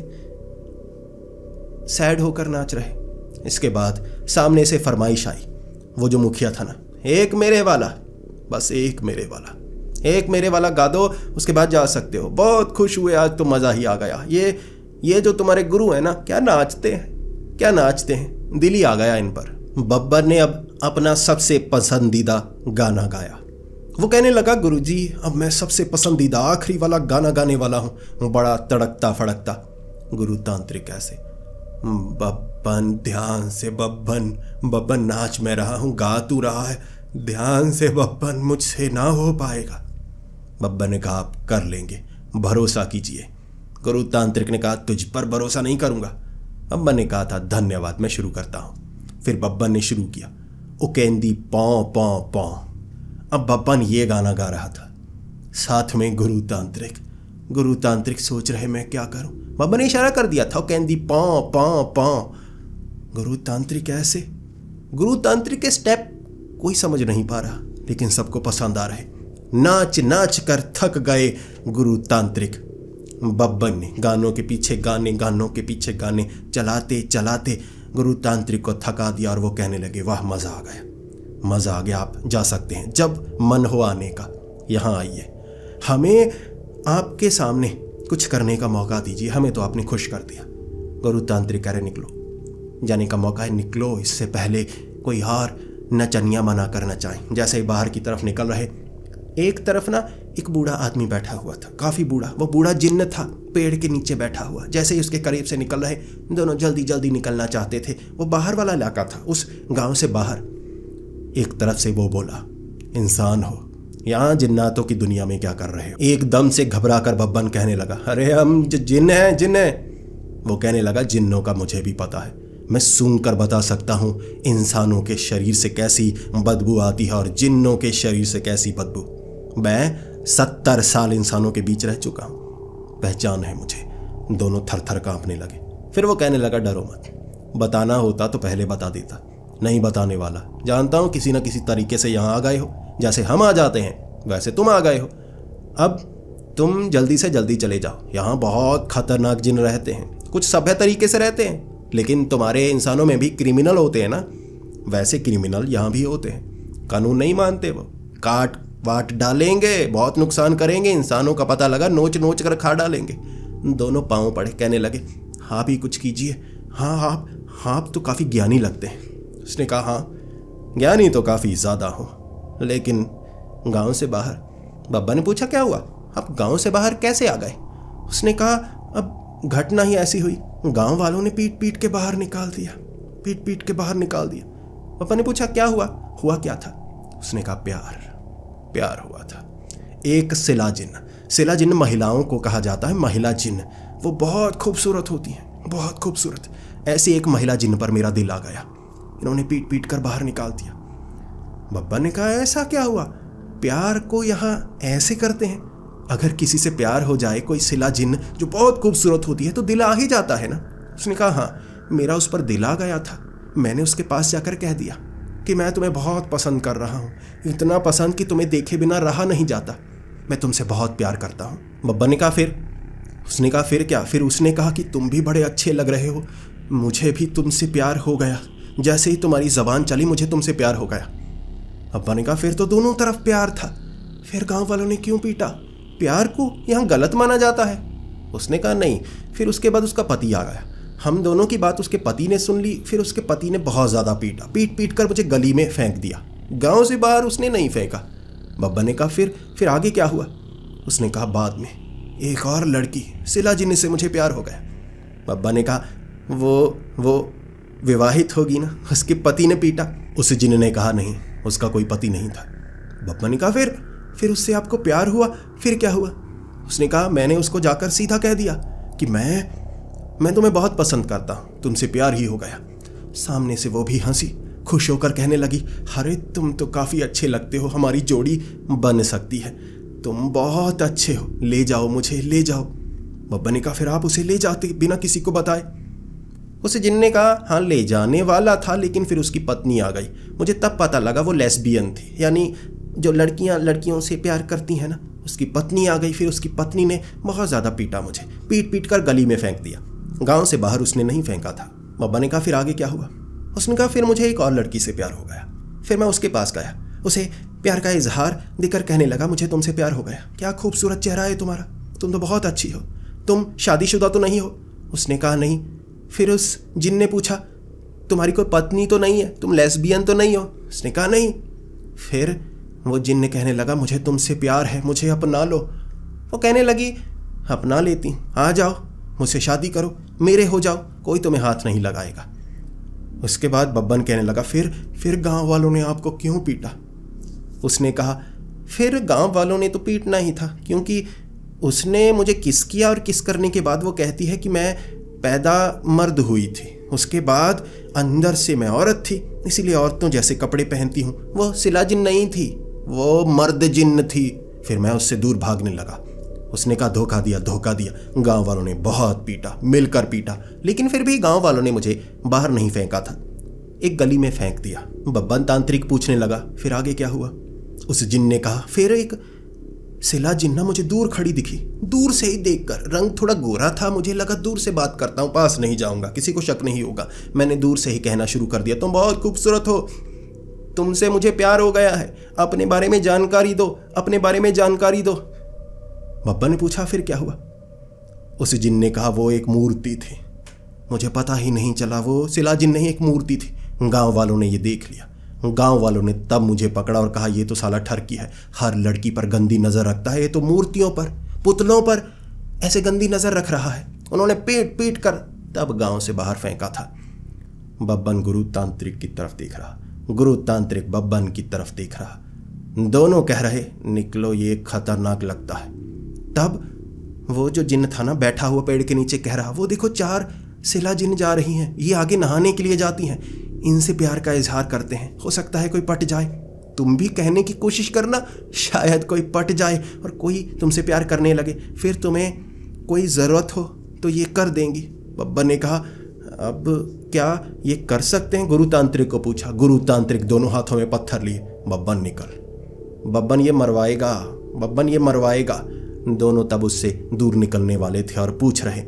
Speaker 1: सैड होकर नाच रहे। इसके बाद सामने से फरमाइश आई, वो जो मुखिया था ना, एक मेरे वाला, बस एक मेरे वाला, एक मेरे वाला गा दो, उसके बाद जा सकते हो। बहुत खुश हुए आज तो मजा ही आ गया। ये जो तुम्हारे गुरु है ना क्या नाचते हैं, दिल ही आ गया इन पर। बब्बर ने अब अपना सबसे पसंदीदा गाना गाया। वो कहने लगा गुरुजी अब मैं सबसे पसंदीदा आखिरी वाला गाना गाने वाला हूं, बड़ा तड़कता फड़कता। गुरु तांत्रिक ऐसे, बब्बन ध्यान से, बब्बन नाच मैं रहा हूं, गा तू रहा है, ध्यान से बब्बन, मुझसे ना हो पाएगा। बब्बन ने कहा आप कर लेंगे, भरोसा कीजिए। गुरु तांत्रिक ने कहा तुझ पर भरोसा नहीं करूंगा। बब्बन ने कहा था धन्यवाद, मैं शुरू करता हूं। फिर बब्बन ने शुरू किया, ओ केंदी पौ पौ पौ। अब बब्बन ये गाना गा रहा था, साथ में गुरु तांत्रिक सोच रहे मैं क्या करूं। बब्बन ने इशारा कर दिया था, ओ केंदी पौ पौ पौ। गुरु तांत्रिक ऐसे, गुरु तांत्रिक के स्टेप कोई समझ नहीं पा रहा, लेकिन सबको पसंद आ रहे। नाच नाच कर थक गए गुरु तांत्रिक। बब्बन ने गानों के पीछे गाने चलाते चलाते गुरु तांत्रिक को थका दिया और वो कहने लगे वाह मज़ा आ गया, आप जा सकते हैं, जब मन हो आने का यहाँ आइए। हमें आपके सामने कुछ करने का मौका दीजिए, हमें तो आपने खुश कर दिया। गुरु तांत्रिक कह रहे निकलो, जाने का मौका है, निकलो, इससे पहले कोई और नचनिया मना करना चाहें। जैसे ही बाहर की तरफ निकल रहे, एक तरफ ना एक बूढ़ा आदमी बैठा हुआ था, काफ़ी बूढ़ा। वो बूढ़ा जिन्न था, पेड़ के नीचे बैठा हुआ। जैसे ही उसके करीब से निकल रहे, दोनों जल्दी जल्दी निकलना चाहते थे। वो बाहर वाला इलाका था, उस गांव से बाहर। एक तरफ से वो बोला, इंसान हो, यहाँ जिन्नातों की दुनिया में क्या कर रहे हो? एकदम से घबरा कर बब्बन कहने लगा, अरे हम जिन्न हैं, जिन्न हैं। वो कहने लगा, जिन्नों का मुझे भी पता है, मैं सूंघ कर बता सकता हूँ इंसानों के शरीर से कैसी बदबू आती है और जिन्नों के शरीर से कैसी बदबू। मैं 70 साल इंसानों के बीच रह चुका हूँ, पहचान है मुझे। दोनों थर थर कांपने लगे। फिर वो कहने लगा, डरो मत, बताना होता तो पहले बता देता, नहीं बताने वाला। जानता हूँ किसी न किसी तरीके से यहाँ आ गए हो, जैसे हम आ जाते हैं वैसे तुम आ गए हो। अब तुम जल्दी से जल्दी चले जाओ, यहाँ बहुत खतरनाक जिन रहते हैं। कुछ सभ्य तरीके से रहते हैं, लेकिन तुम्हारे इंसानों में भी क्रिमिनल होते हैं ना, वैसे क्रिमिनल यहाँ भी होते हैं। कानून नहीं मानते, वो काट वाट डालेंगे, बहुत नुकसान करेंगे। इंसानों का पता लगा नोच नोच कर खा डालेंगे। दोनों पाँव पड़े, कहने लगे, हाँ भी कुछ कीजिए। हाँ आप तो काफ़ी ज्ञानी लगते हैं। उसने कहा, हाँ ज्ञानी तो काफ़ी ज़्यादा हो, लेकिन गांव से बाहर। बब्बा ने पूछा, क्या हुआ, आप गांव से बाहर कैसे आ गए? उसने कहा, अब घटना ही ऐसी हुई, गांव वालों ने पीट पीट के बाहर निकाल दिया, पीट पीट के बाहर निकाल दिया। बब्बा ने पूछा, क्या हुआ? हुआ क्या था? उसने कहा, प्यार हुआ था। एक सिला जिन्न महिलाओं को कहा जाता है, महिला जिन्न। वो बहुत खूबसूरत होती है, बहुत खूबसूरत। ऐसी एक महिला जिन्न पर मेरा दिल आ गया, इन्होंने पीट पीट कर बाहर निकाल दिया। बब्बा ने कहा, ऐसा क्या हुआ? प्यार को यहाँ ऐसे करते हैं? अगर किसी से प्यार हो जाए, कोई सिला जिन्न जो बहुत खूबसूरत होती है, तो दिल आ ही जाता है ना। उसने कहा, हाँ मेरा उस पर दिल आ गया था। मैंने उसके पास जाकर कह दिया कि मैं तुम्हें बहुत पसंद कर रहा हूँ, इतना पसंद कि तुम्हें देखे बिना रहा नहीं जाता, मैं तुमसे बहुत प्यार करता हूँ। बब्बा ने कहा, फिर? उसने कहा, फिर क्या? फिर उसने कहा कि तुम भी बड़े अच्छे लग रहे हो, मुझे भी तुमसे प्यार हो गया। जैसे ही तुम्हारी ज़बान चली, मुझे तुमसे प्यार हो गया। अब्बा ने कहा, फिर तो दोनों तरफ प्यार था, फिर गांव वालों ने क्यों पीटा? प्यार को यहाँ गलत माना जाता है। उसने कहा, नहीं। फिर उसके बाद उसका पति आ गया, हम दोनों की बात उसके पति ने सुन ली। फिर उसके पति ने बहुत ज़्यादा पीटा, पीट पीट कर मुझे गली में फेंक दिया। गांव से बाहर उसने नहीं फेंका। बब्बा ने कहा, फिर आगे क्या हुआ? उसने कहा, बाद में एक और लड़की सिला जिन्न से मुझे प्यार हो गया। बब्बा ने कहा, वो विवाहित होगी ना, उसके पति ने पीटा। उस जिन्न ने कहा, नहीं, उसका कोई पति नहीं था। बब्बा ने कहा, फिर उससे आपको प्यार हुआ, फिर क्या हुआ? उसने कहा, मैंने उसको जाकर सीधा कह दिया कि मैं तुम्हें बहुत पसंद करता हूँ, तुमसे प्यार ही हो गया। सामने से वो भी हंसी, खुश होकर कहने लगी, अरे तुम तो काफ़ी अच्छे लगते हो, हमारी जोड़ी बन सकती है, तुम बहुत अच्छे हो, ले जाओ मुझे, ले जाओ। बब्बा ने कहा, फिर आप उसे ले जाते बिना किसी को बताए? उसे जिन्न ने कहा, हाँ ले जाने वाला था, लेकिन फिर उसकी पत्नी आ गई। मुझे तब पता लगा वो लेस्बियन थी, यानी जो लड़कियां लड़कियों से प्यार करती हैं ना, उसकी पत्नी आ गई। फिर उसकी पत्नी ने बहुत ज़्यादा पीटा मुझे, पीट पीट कर गली में फेंक दिया। गांव से बाहर उसने नहीं फेंका था। बब्बा ने कहा, फिर आगे क्या हुआ? उसने कहा, फिर मुझे एक और लड़की से प्यार हो गया। फिर मैं उसके पास गया, उसे प्यार का इजहार देकर कहने लगा, मुझे तुमसे प्यार हो गया, क्या खूबसूरत चेहरा है तुम्हारा, तुम तो बहुत अच्छी हो, तुम शादीशुदा तो नहीं हो? उसने कहा, नहीं। फिर उस जिन्न ने पूछा, तुम्हारी कोई पत्नी तो नहीं है, तुम लेस्बियन तो नहीं हो? उसने कहा, नहीं। फिर वो जिन्न कहने लगा, मुझे तुमसे प्यार है, मुझे अपना लो। वो कहने लगी, अपना लेती, आ जाओ, मुझसे शादी करो, मेरे हो जाओ, कोई तुम्हें हाथ नहीं लगाएगा। उसके बाद बब्बन कहने लगा, फिर गांव वालों ने आपको क्यों पीटा? उसने कहा, फिर गांव वालों ने तो पीटना ही था, क्योंकि उसने मुझे किस किया, और किस करने के बाद वो कहती है कि मैं पैदा मर्द हुई थी, उसके बाद अंदर से मैं औरत थी, इसीलिए औरतों जैसे कपड़े पहनती हूँ। वो सिला जिन्न नहीं थी, वो मर्द जिन्न थी। फिर मैं उससे दूर भागने लगा। उसने कहा, धोखा दिया। गांव वालों ने बहुत पीटा, मिलकर पीटा, लेकिन फिर भी गांव वालों ने मुझे बाहर नहीं फेंका था, एक गली में फेंक दिया। बब्बन तांत्रिक पूछने लगा, फिर आगे क्या हुआ? उस जिन्न ने कहा, फिर एक सिला जिन्ना मुझे दूर खड़ी दिखी, दूर से ही देखकर। रंग थोड़ा गोरा था, मुझे लगा दूर से बात करता हूँ, पास नहीं जाऊंगा, किसी को शक नहीं होगा। मैंने दूर से ही कहना शुरू कर दिया, तुम बहुत खूबसूरत हो, तुमसे मुझे प्यार हो गया है, अपने बारे में जानकारी दो, अपने बारे में जानकारी दो। बब्बा ने पूछा, फिर क्या हुआ? उस जिन ने कहा वो एक मूर्ति थी। मुझे पता ही नहीं चला वो शिला जिन नहीं एक मूर्ति थी। गांव वालों ने ये देख लिया। गांव वालों ने तब मुझे पकड़ा और कहा ये तो साला ठरकी है, हर लड़की पर गंदी नजर रखता है, ये तो मूर्तियों पर पुतलों पर ऐसे गंदी नजर रख रहा है। उन्होंने पीट पीट कर तब गांव से बाहर फेंका था। बब्बन गुरु तांत्रिक की तरफ देख रहा, गुरु तांत्रिक बब्बन की तरफ देख रहा। दोनों कह रहे निकलो, ये खतरनाक लगता है। तब वो जो जिन था ना बैठा हुआ पेड़ के नीचे कह रहा, वो देखो 4 शिला जिन जा रही हैं, ये आगे नहाने के लिए जाती हैं, इनसे प्यार का इजहार करते हैं, हो सकता है कोई पट जाए। तुम भी कहने की कोशिश करना, शायद कोई पट जाए और कोई तुमसे प्यार करने लगे, फिर तुम्हें कोई ज़रूरत हो तो ये कर देंगी। बब्बन ने कहा अब क्या ये कर सकते हैं? गुरु तांत्रिक को पूछा। गुरु तांत्रिक दोनों हाथों में पत्थर लिए। बब्बन निकल, बब्बन ये मरवाएगा, बब्बन ये मरवाएगा। दोनों तब उससे दूर निकलने वाले थे और पूछ रहे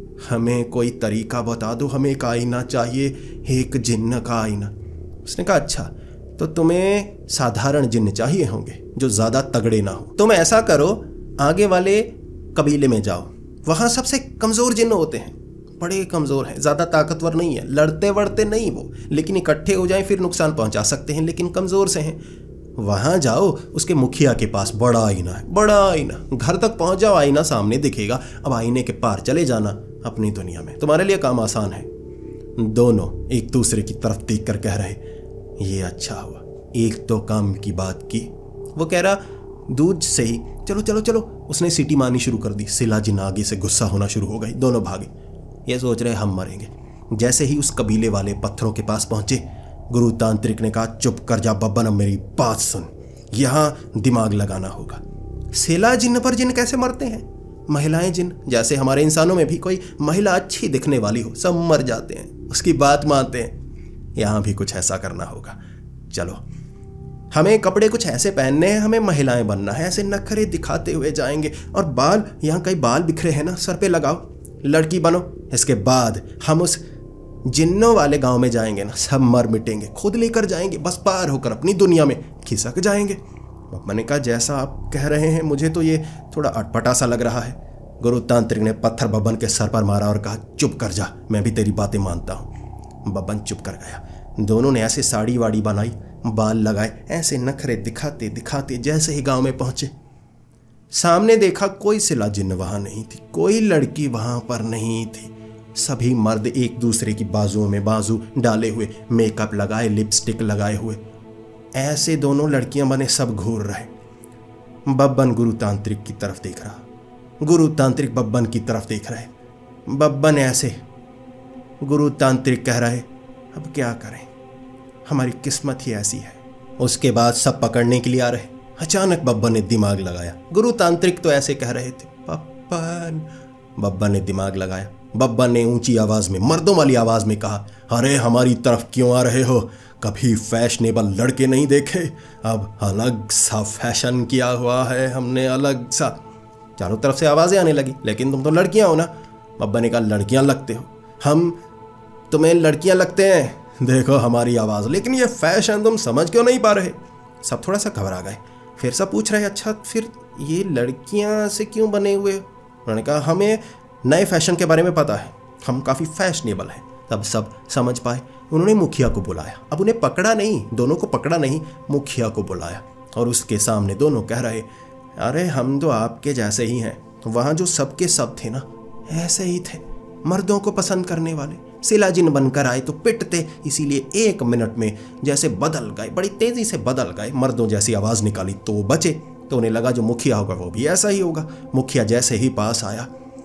Speaker 1: हमें कोई तरीका बता दो, हमें एक आईना चाहिए, एक जिन्न का आईना। उसने कहा अच्छा तो तुम्हें साधारण जिन्न चाहिए होंगे जो ज़्यादा तगड़े ना हो। तुम ऐसा करो, आगे वाले कबीले में जाओ, वहाँ सबसे कमज़ोर जिन्न होते हैं, बड़े कमज़ोर हैं, ज़्यादा ताकतवर नहीं है, लड़ते वड़ते नहीं वो, लेकिन इकट्ठे हो जाएं फिर नुकसान पहुँचा सकते हैं, लेकिन कमज़ोर से हैं। वहाँ जाओ, उसके मुखिया के पास बड़ा आईना है, बड़ा आईना, घर तक पहुँच जाओ, आईना सामने दिखेगा, अब आईने के पार चले जाना अपनी दुनिया में, तुम्हारे लिए काम आसान है। दोनों एक दूसरे की तरफ देख कर कह रहे ये अच्छा हुआ, एक तो काम की बात की। वो कह रहा दूध से ही चलो चलो चलो, उसने सीटी मारनी शुरू कर दी। शिला जिन आगे से गुस्सा होना शुरू हो गई, दोनों भागे। ये सोच रहे हम मरेंगे। जैसे ही उस कबीले वाले पत्थरों के पास पहुंचे, गुरु तांत्रिक ने कहा चुप कर जा बब्बन, अब मेरी बात सुन, यहाँ दिमाग लगाना होगा। शिला जिन पर जिन कैसे मरते हैं? महिलाएं जिन, जैसे हमारे इंसानों में भी कोई महिला अच्छी दिखने वाली हो सब मर जाते हैं, उसकी बात मानते हैं। यहाँ भी कुछ ऐसा करना होगा। चलो हमें कपड़े कुछ ऐसे पहनने हैं, हमें महिलाएं बनना है, ऐसे नखरे दिखाते हुए जाएंगे। और बाल, यहाँ कई बाल बिखरे हैं ना, सर पे लगाओ, लड़की बनो। इसके बाद हम उस जिन्नों वाले गांव में जाएंगे ना, सब मर मिटेंगे, खुद लेकर जाएंगे, बस पार होकर अपनी दुनिया में खिसक जाएंगे। मैंने कहा जैसा आप कह रहे हैं मुझे तो ये थोड़ा अटपटा सा लग रहा है। गुरु तांत्रिक ने पत्थर बब्बन के सर पर मारा और कहा चुप कर जा, मैं भी तेरी बातें मानता हूँ। बब्बन चुप कर गया। दोनों ने ऐसे साड़ी वाड़ी बनाई, बाल लगाए, ऐसे नखरे दिखाते दिखाते जैसे ही गांव में पहुंचे, सामने देखा कोई शिला जिन्न वहां नहीं थी, कोई लड़की वहां पर नहीं थी। सभी मर्द एक दूसरे की बाजुओं में बाजू डाले हुए, मेकअप लगाए, लिपस्टिक लगाए हुए, ऐसे दोनों लड़कियां बने, सब घूर रहे। बब्बन गुरु तांत्रिक की तरफ देख रहा, गुरु तांत्रिक बब्बन की तरफ देख रहे। बब्बन ऐसे, गुरु तांत्रिक कह रहे अब क्या करें, हमारी किस्मत ही ऐसी है। उसके बाद सब पकड़ने के लिए आ रहे। अचानक बब्बन ने दिमाग लगाया। गुरु तांत्रिक तो ऐसे कह रहे थे बब्बन, बब्बन ने दिमाग लगाया। बब्बन ने ऊंची आवाज में, मर्दों वाली आवाज में कहा अरे हमारी तरफ क्यों आ रहे हो, कभी फैशनेबल लड़के नहीं देखे, अब अलग सा फैशन किया हुआ है हमने, अलग सा। चारों तरफ से आवाजें आने लगी, लेकिन तुम तो लड़कियां हो ना। बब्बन ने कहा लड़कियां लगते हो, हम तुम्हें लड़कियां लगते हैं, देखो हमारी आवाज, लेकिन ये फैशन तुम समझ क्यों नहीं पा रहे। सब थोड़ा सा घबरा गए, फिर सब पूछ रहे अच्छा फिर ये लड़कियां से क्यों बने हुए। उन्होंने कहा हमें नए फैशन के बारे में पता है, हम काफ़ी फैशनेबल हैं। तब सब समझ पाए। उन्होंने मुखिया को बुलाया। अब उन्हें पकड़ा नहीं, दोनों को पकड़ा नहीं, मुखिया को बुलाया और उसके सामने दोनों कह रहे अरे हम तो आपके जैसे ही हैं। तो वहाँ जो सबके सब थे ना, ऐसे ही थे, मर्दों को पसंद करने वाले। शिला जिन बनकर आए तो पिटते, इसीलिए 1 मिनट में जैसे बदल गए, बड़ी तेज़ी से बदल गए। मर्दों जैसी आवाज़ निकाली तो वो बचे। तो उन्हें लगा जो मुखिया होगा वो भी ऐसा ही होगा। मुखिया जैसे ही पास आया,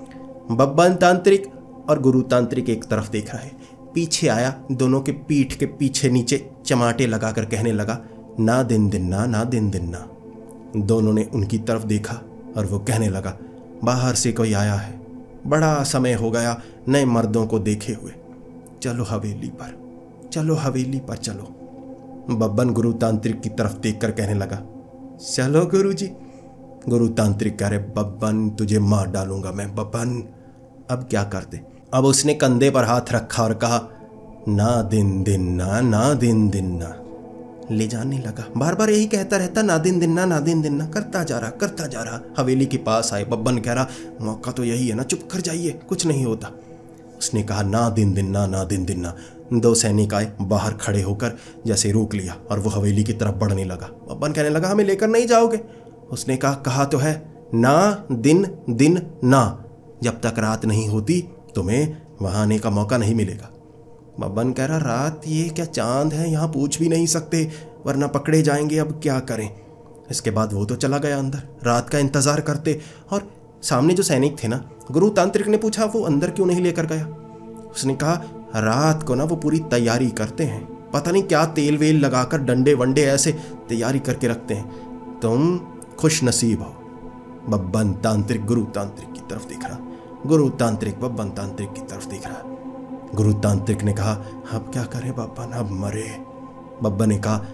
Speaker 1: बब्बन तांत्रिक और गुरु तांत्रिक एक तरफ देख रहे, पीछे आया, दोनों के पीठ के पीछे नीचे चमाटे लगाकर कहने लगा ना दिन दिन्ना, ना दिन दिन्ना। दोनों ने उनकी तरफ देखा और वो कहने लगा बाहर से कोई आया है, बड़ा समय हो गया नए मर्दों को देखे हुए, चलो हवेली पर, चलो हवेली पर चलो। बब्बन गुरु तांत्रिक की तरफ देखकर कहने लगा चलो गुरुजी। गुरु तांत्रिक कह रहे बब्बन तुझे मार डालूंगा मैं बब्बन। अब क्या करते। अब उसने कंधे पर हाथ रखा और कहा ना दिन दिन्ना, ना दिन दिन्ना, ले जाने लगा। बार बार यही कहता रहता, नादिन दिन्ना नादिन दिन्ना, करता जा रहा। हवेली के पास आए। बब्बन कह रहा, मौका तो यही है ना, चुप कर जाइए, कुछ नहीं होता। उसने कहा, ना दिन दिन्ना। 2 सैनिक आए, बाहर खड़े होकर जैसे रोक लिया और वो हवेली की तरफ बढ़ने लगा। बब्बन कहने लगा, हमें लेकर नहीं जाओगे? उसने कहा तो है, ना दिन ना, जब तक रात नहीं होती तुम्हें वहां आने का मौका नहीं मिलेगा। बब्बन कह रहा, रात ये क्या चांद है, यहाँ पूछ भी नहीं सकते वरना पकड़े जाएंगे, अब क्या करें। इसके बाद वो तो चला गया अंदर रात का इंतजार करते। और सामने जो सैनिक थे ना, गुरु तांत्रिक ने पूछा, वो अंदर क्यों नहीं लेकर गया? उसने कहा, रात को ना वो पूरी तैयारी करते हैं, पता नहीं क्या तेल वेल लगाकर डंडे वंडे ऐसे तैयारी करके रखते हैं, तुम खुश नसीब हो। बब्बन तांत्रिक गुरु तांत्रिक की तरफ देख रहा, गुरु तांत्रिक बब्बन तांत्रिक की तरफ देख रहा। गुरु तांत्रिक ने कहा, अब क्या करें बब्बन, अब मरे। बब्बन ने कहा,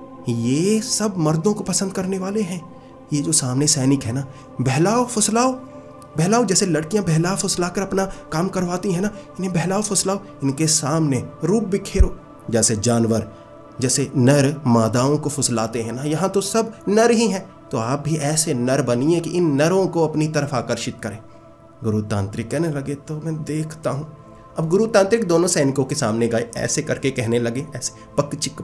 Speaker 1: ये सब मर्दों को पसंद करने वाले हैं। ये जो सामने सैनिक है ना, बहलाओ फुसलाओ, जैसे लड़कियां बहला फुसला कर अपना काम करवाती हैं ना, इन्हें बहलाओ फुसलाओ, इनके सामने रूप बिखेरो। जैसे जानवर, जैसे नर मादाओं को फुसलाते हैं ना, यहाँ तो सब नर ही हैं, तो आप भी ऐसे नर बनिए कि इन नरों को अपनी तरफ आकर्षित करें। गुरु तांत्रिक कहने लगे, तो मैं देखता हूँ। अब गुरु तांत्रिक दोनों सैनिकों के सामने गए, ऐसे करके कहने लगे, ऐसे पक चिक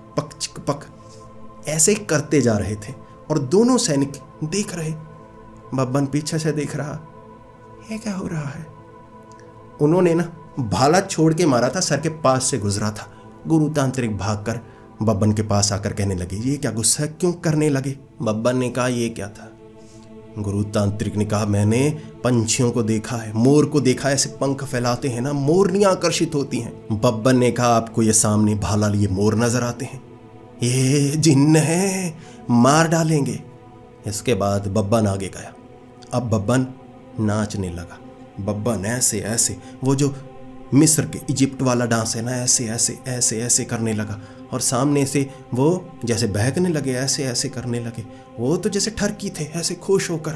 Speaker 1: पक ऐसे करते जा रहे थे और दोनों सैनिक देख रहे। बब्बन पीछे से देख रहा, ये क्या हो रहा है। उन्होंने ना भाला छोड़ के मारा था, सर के पास से गुजरा था। गुरु तांत्रिक भागकर बब्बन के पास आकर कहने लगे, ये क्या गुस्सा क्यों करने लगे? बब्बन ने कहा, ये क्या था? गुरु तांत्रिक ने कहा, मैंने पंछियों को देखा है, मोर को देखा है, ऐसे पंख फैलाते हैं ना, मोरनियां आकर्षित होती हैं। बब्बन ने कहा, आपको ये सामने भाला लिए मोर नजर आते हैं? ये जिन्न है, मार डालेंगे। इसके बाद बब्बन आगे गया। अब बब्बन नाचने लगा। बब्बन ऐसे वो जो मिस्र के इजिप्ट वाला डांस है ना, ऐसे करने लगा। और सामने से वो जैसे बहकने लगे, ऐसे करने लगे। वो तो जैसे ठरकी थे, ऐसे खुश होकर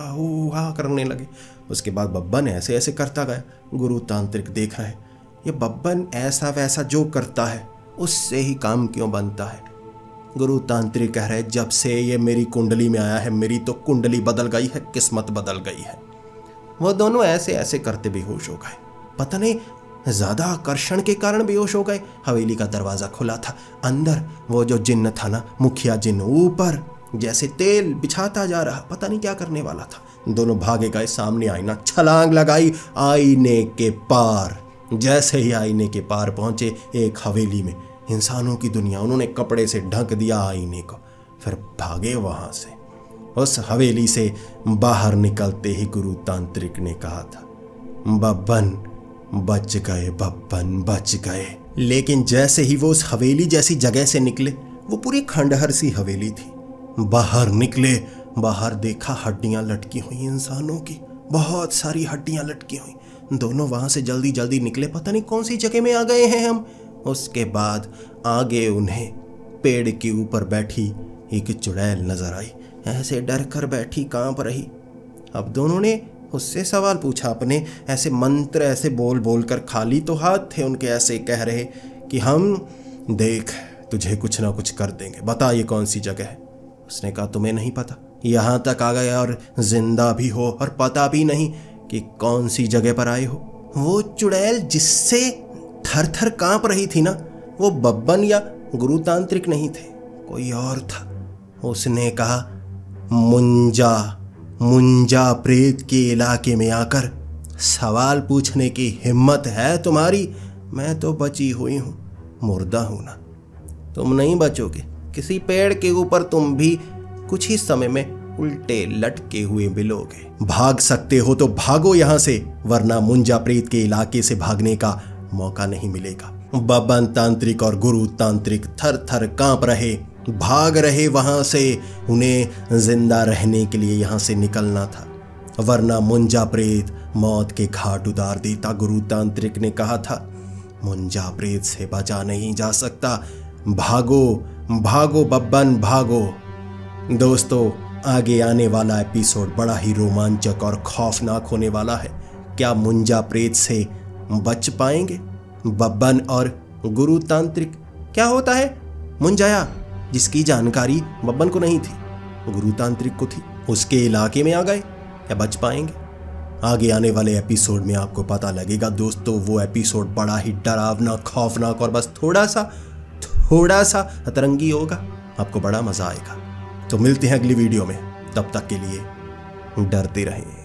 Speaker 1: हा करने लगे। उसके बाद बब्बन ऐसे करता गया। गुरु तांत्रिक देख रहे, ये बब्बन ऐसा वैसा जो करता है उससे ही काम क्यों बनता है। गुरु तांत्रिक कह रहे, जब से ये मेरी कुंडली में आया है, मेरी तो कुंडली बदल गई है, किस्मत बदल गई है। वो दोनों ऐसे करते बेहोश हो गए। पता नहीं ज्यादा आकर्षण के कारण बेहोश हो गए। हवेली का दरवाजा खुला था। अंदर वो जो जिन्न था ना, मुखिया जिन्न, ऊपर जैसे तेल बिछाता जा रहा, पता नहीं क्या करने वाला था। दोनों भागे गए। सामने आईना, छलांग लगाई आईने के पार। जैसे ही आईने के पार पहुंचे, एक हवेली में इंसानों की दुनिया, उन्होंने कपड़े से ढक दिया आईने को, फिर भागे वहां से। उस हवेली से बाहर निकलते ही गुरु तांत्रिक ने कहा था, बब्बन बच गए, बब्बन बच गए। लेकिन जैसे ही वो उस हवेली जैसी जगह से निकले, वो पूरी खंडहर सी हवेली थी। बाहर निकले, बाहर देखा हड्डियां लटकी हुई इंसानों की, बहुत सारी हड्डियां लटकी हुई। दोनों वहां से जल्दी जल्दी निकले, पता नहीं कौन सी जगह में आ गए हैं हम। उसके बाद आगे उन्हें पेड़ के ऊपर बैठी एक चुड़ैल नजर आई। ऐसे डर कर बैठी, कांप रही। अब दोनों ने उससे सवाल पूछा अपने, ऐसे मंत्र ऐसे बोल बोल कर, खाली तो हाथ थे उनके, ऐसे कह रहे कि हम देख तुझे कुछ ना कुछ कर देंगे, बता ये कौन सी जगह है। उसने कहा, तुम्हें नहीं पता, यहाँ तक आ गए और जिंदा भी हो और पता भी नहीं कि कौन सी जगह पर आए हो। वो चुड़ैल जिससे थर थर कांप रही थी ना, वो बब्बन या गुरु तांत्रिक नहीं थे, कोई और था। उसने कहा, मुंजा प्रेत के इलाके में आकर सवाल पूछने की हिम्मत है तुम्हारी? मैं तो बची हुई हूं, मुर्दा हूं ना। तुम नहीं बचोगे। किसी पेड़ के ऊपर तुम भी कुछ ही समय में उल्टे लटके हुए मिलोगे। भाग सकते हो तो भागो यहां से, वरना मुंजा प्रेत के इलाके से भागने का मौका नहीं मिलेगा। बब्बन तांत्रिक और गुरु तांत्रिक थर थर कांप रहे, भाग रहे वहां से। उन्हें जिंदा रहने के लिए यहां से निकलना था, वरना मुंजा प्रेत मौत के घाट उतार देता। गुरु तांत्रिक ने कहा था, मुंजा प्रेत से बचा नहीं जा सकता, भागो भागो बब्बन भागो। दोस्तों, आगे आने वाला एपिसोड बड़ा ही रोमांचक और खौफनाक होने वाला है। क्या मुंजा प्रेत से बच पाएंगे बब्बन और गुरु तांत्रिक? क्या होता है? मुंजाया जिसकी जानकारी बब्बन को नहीं थी, गुरुतांत्रिक को थी। उसके इलाके में आ गए, या बच पाएंगे? आगे आने वाले एपिसोड में आपको पता लगेगा दोस्तों। वो एपिसोड बड़ा ही डरावना, खौफनाक और बस थोड़ा सा अतरंगी होगा। आपको बड़ा मजा आएगा। तो मिलते हैं अगली वीडियो में, तब तक के लिए डरते रहें।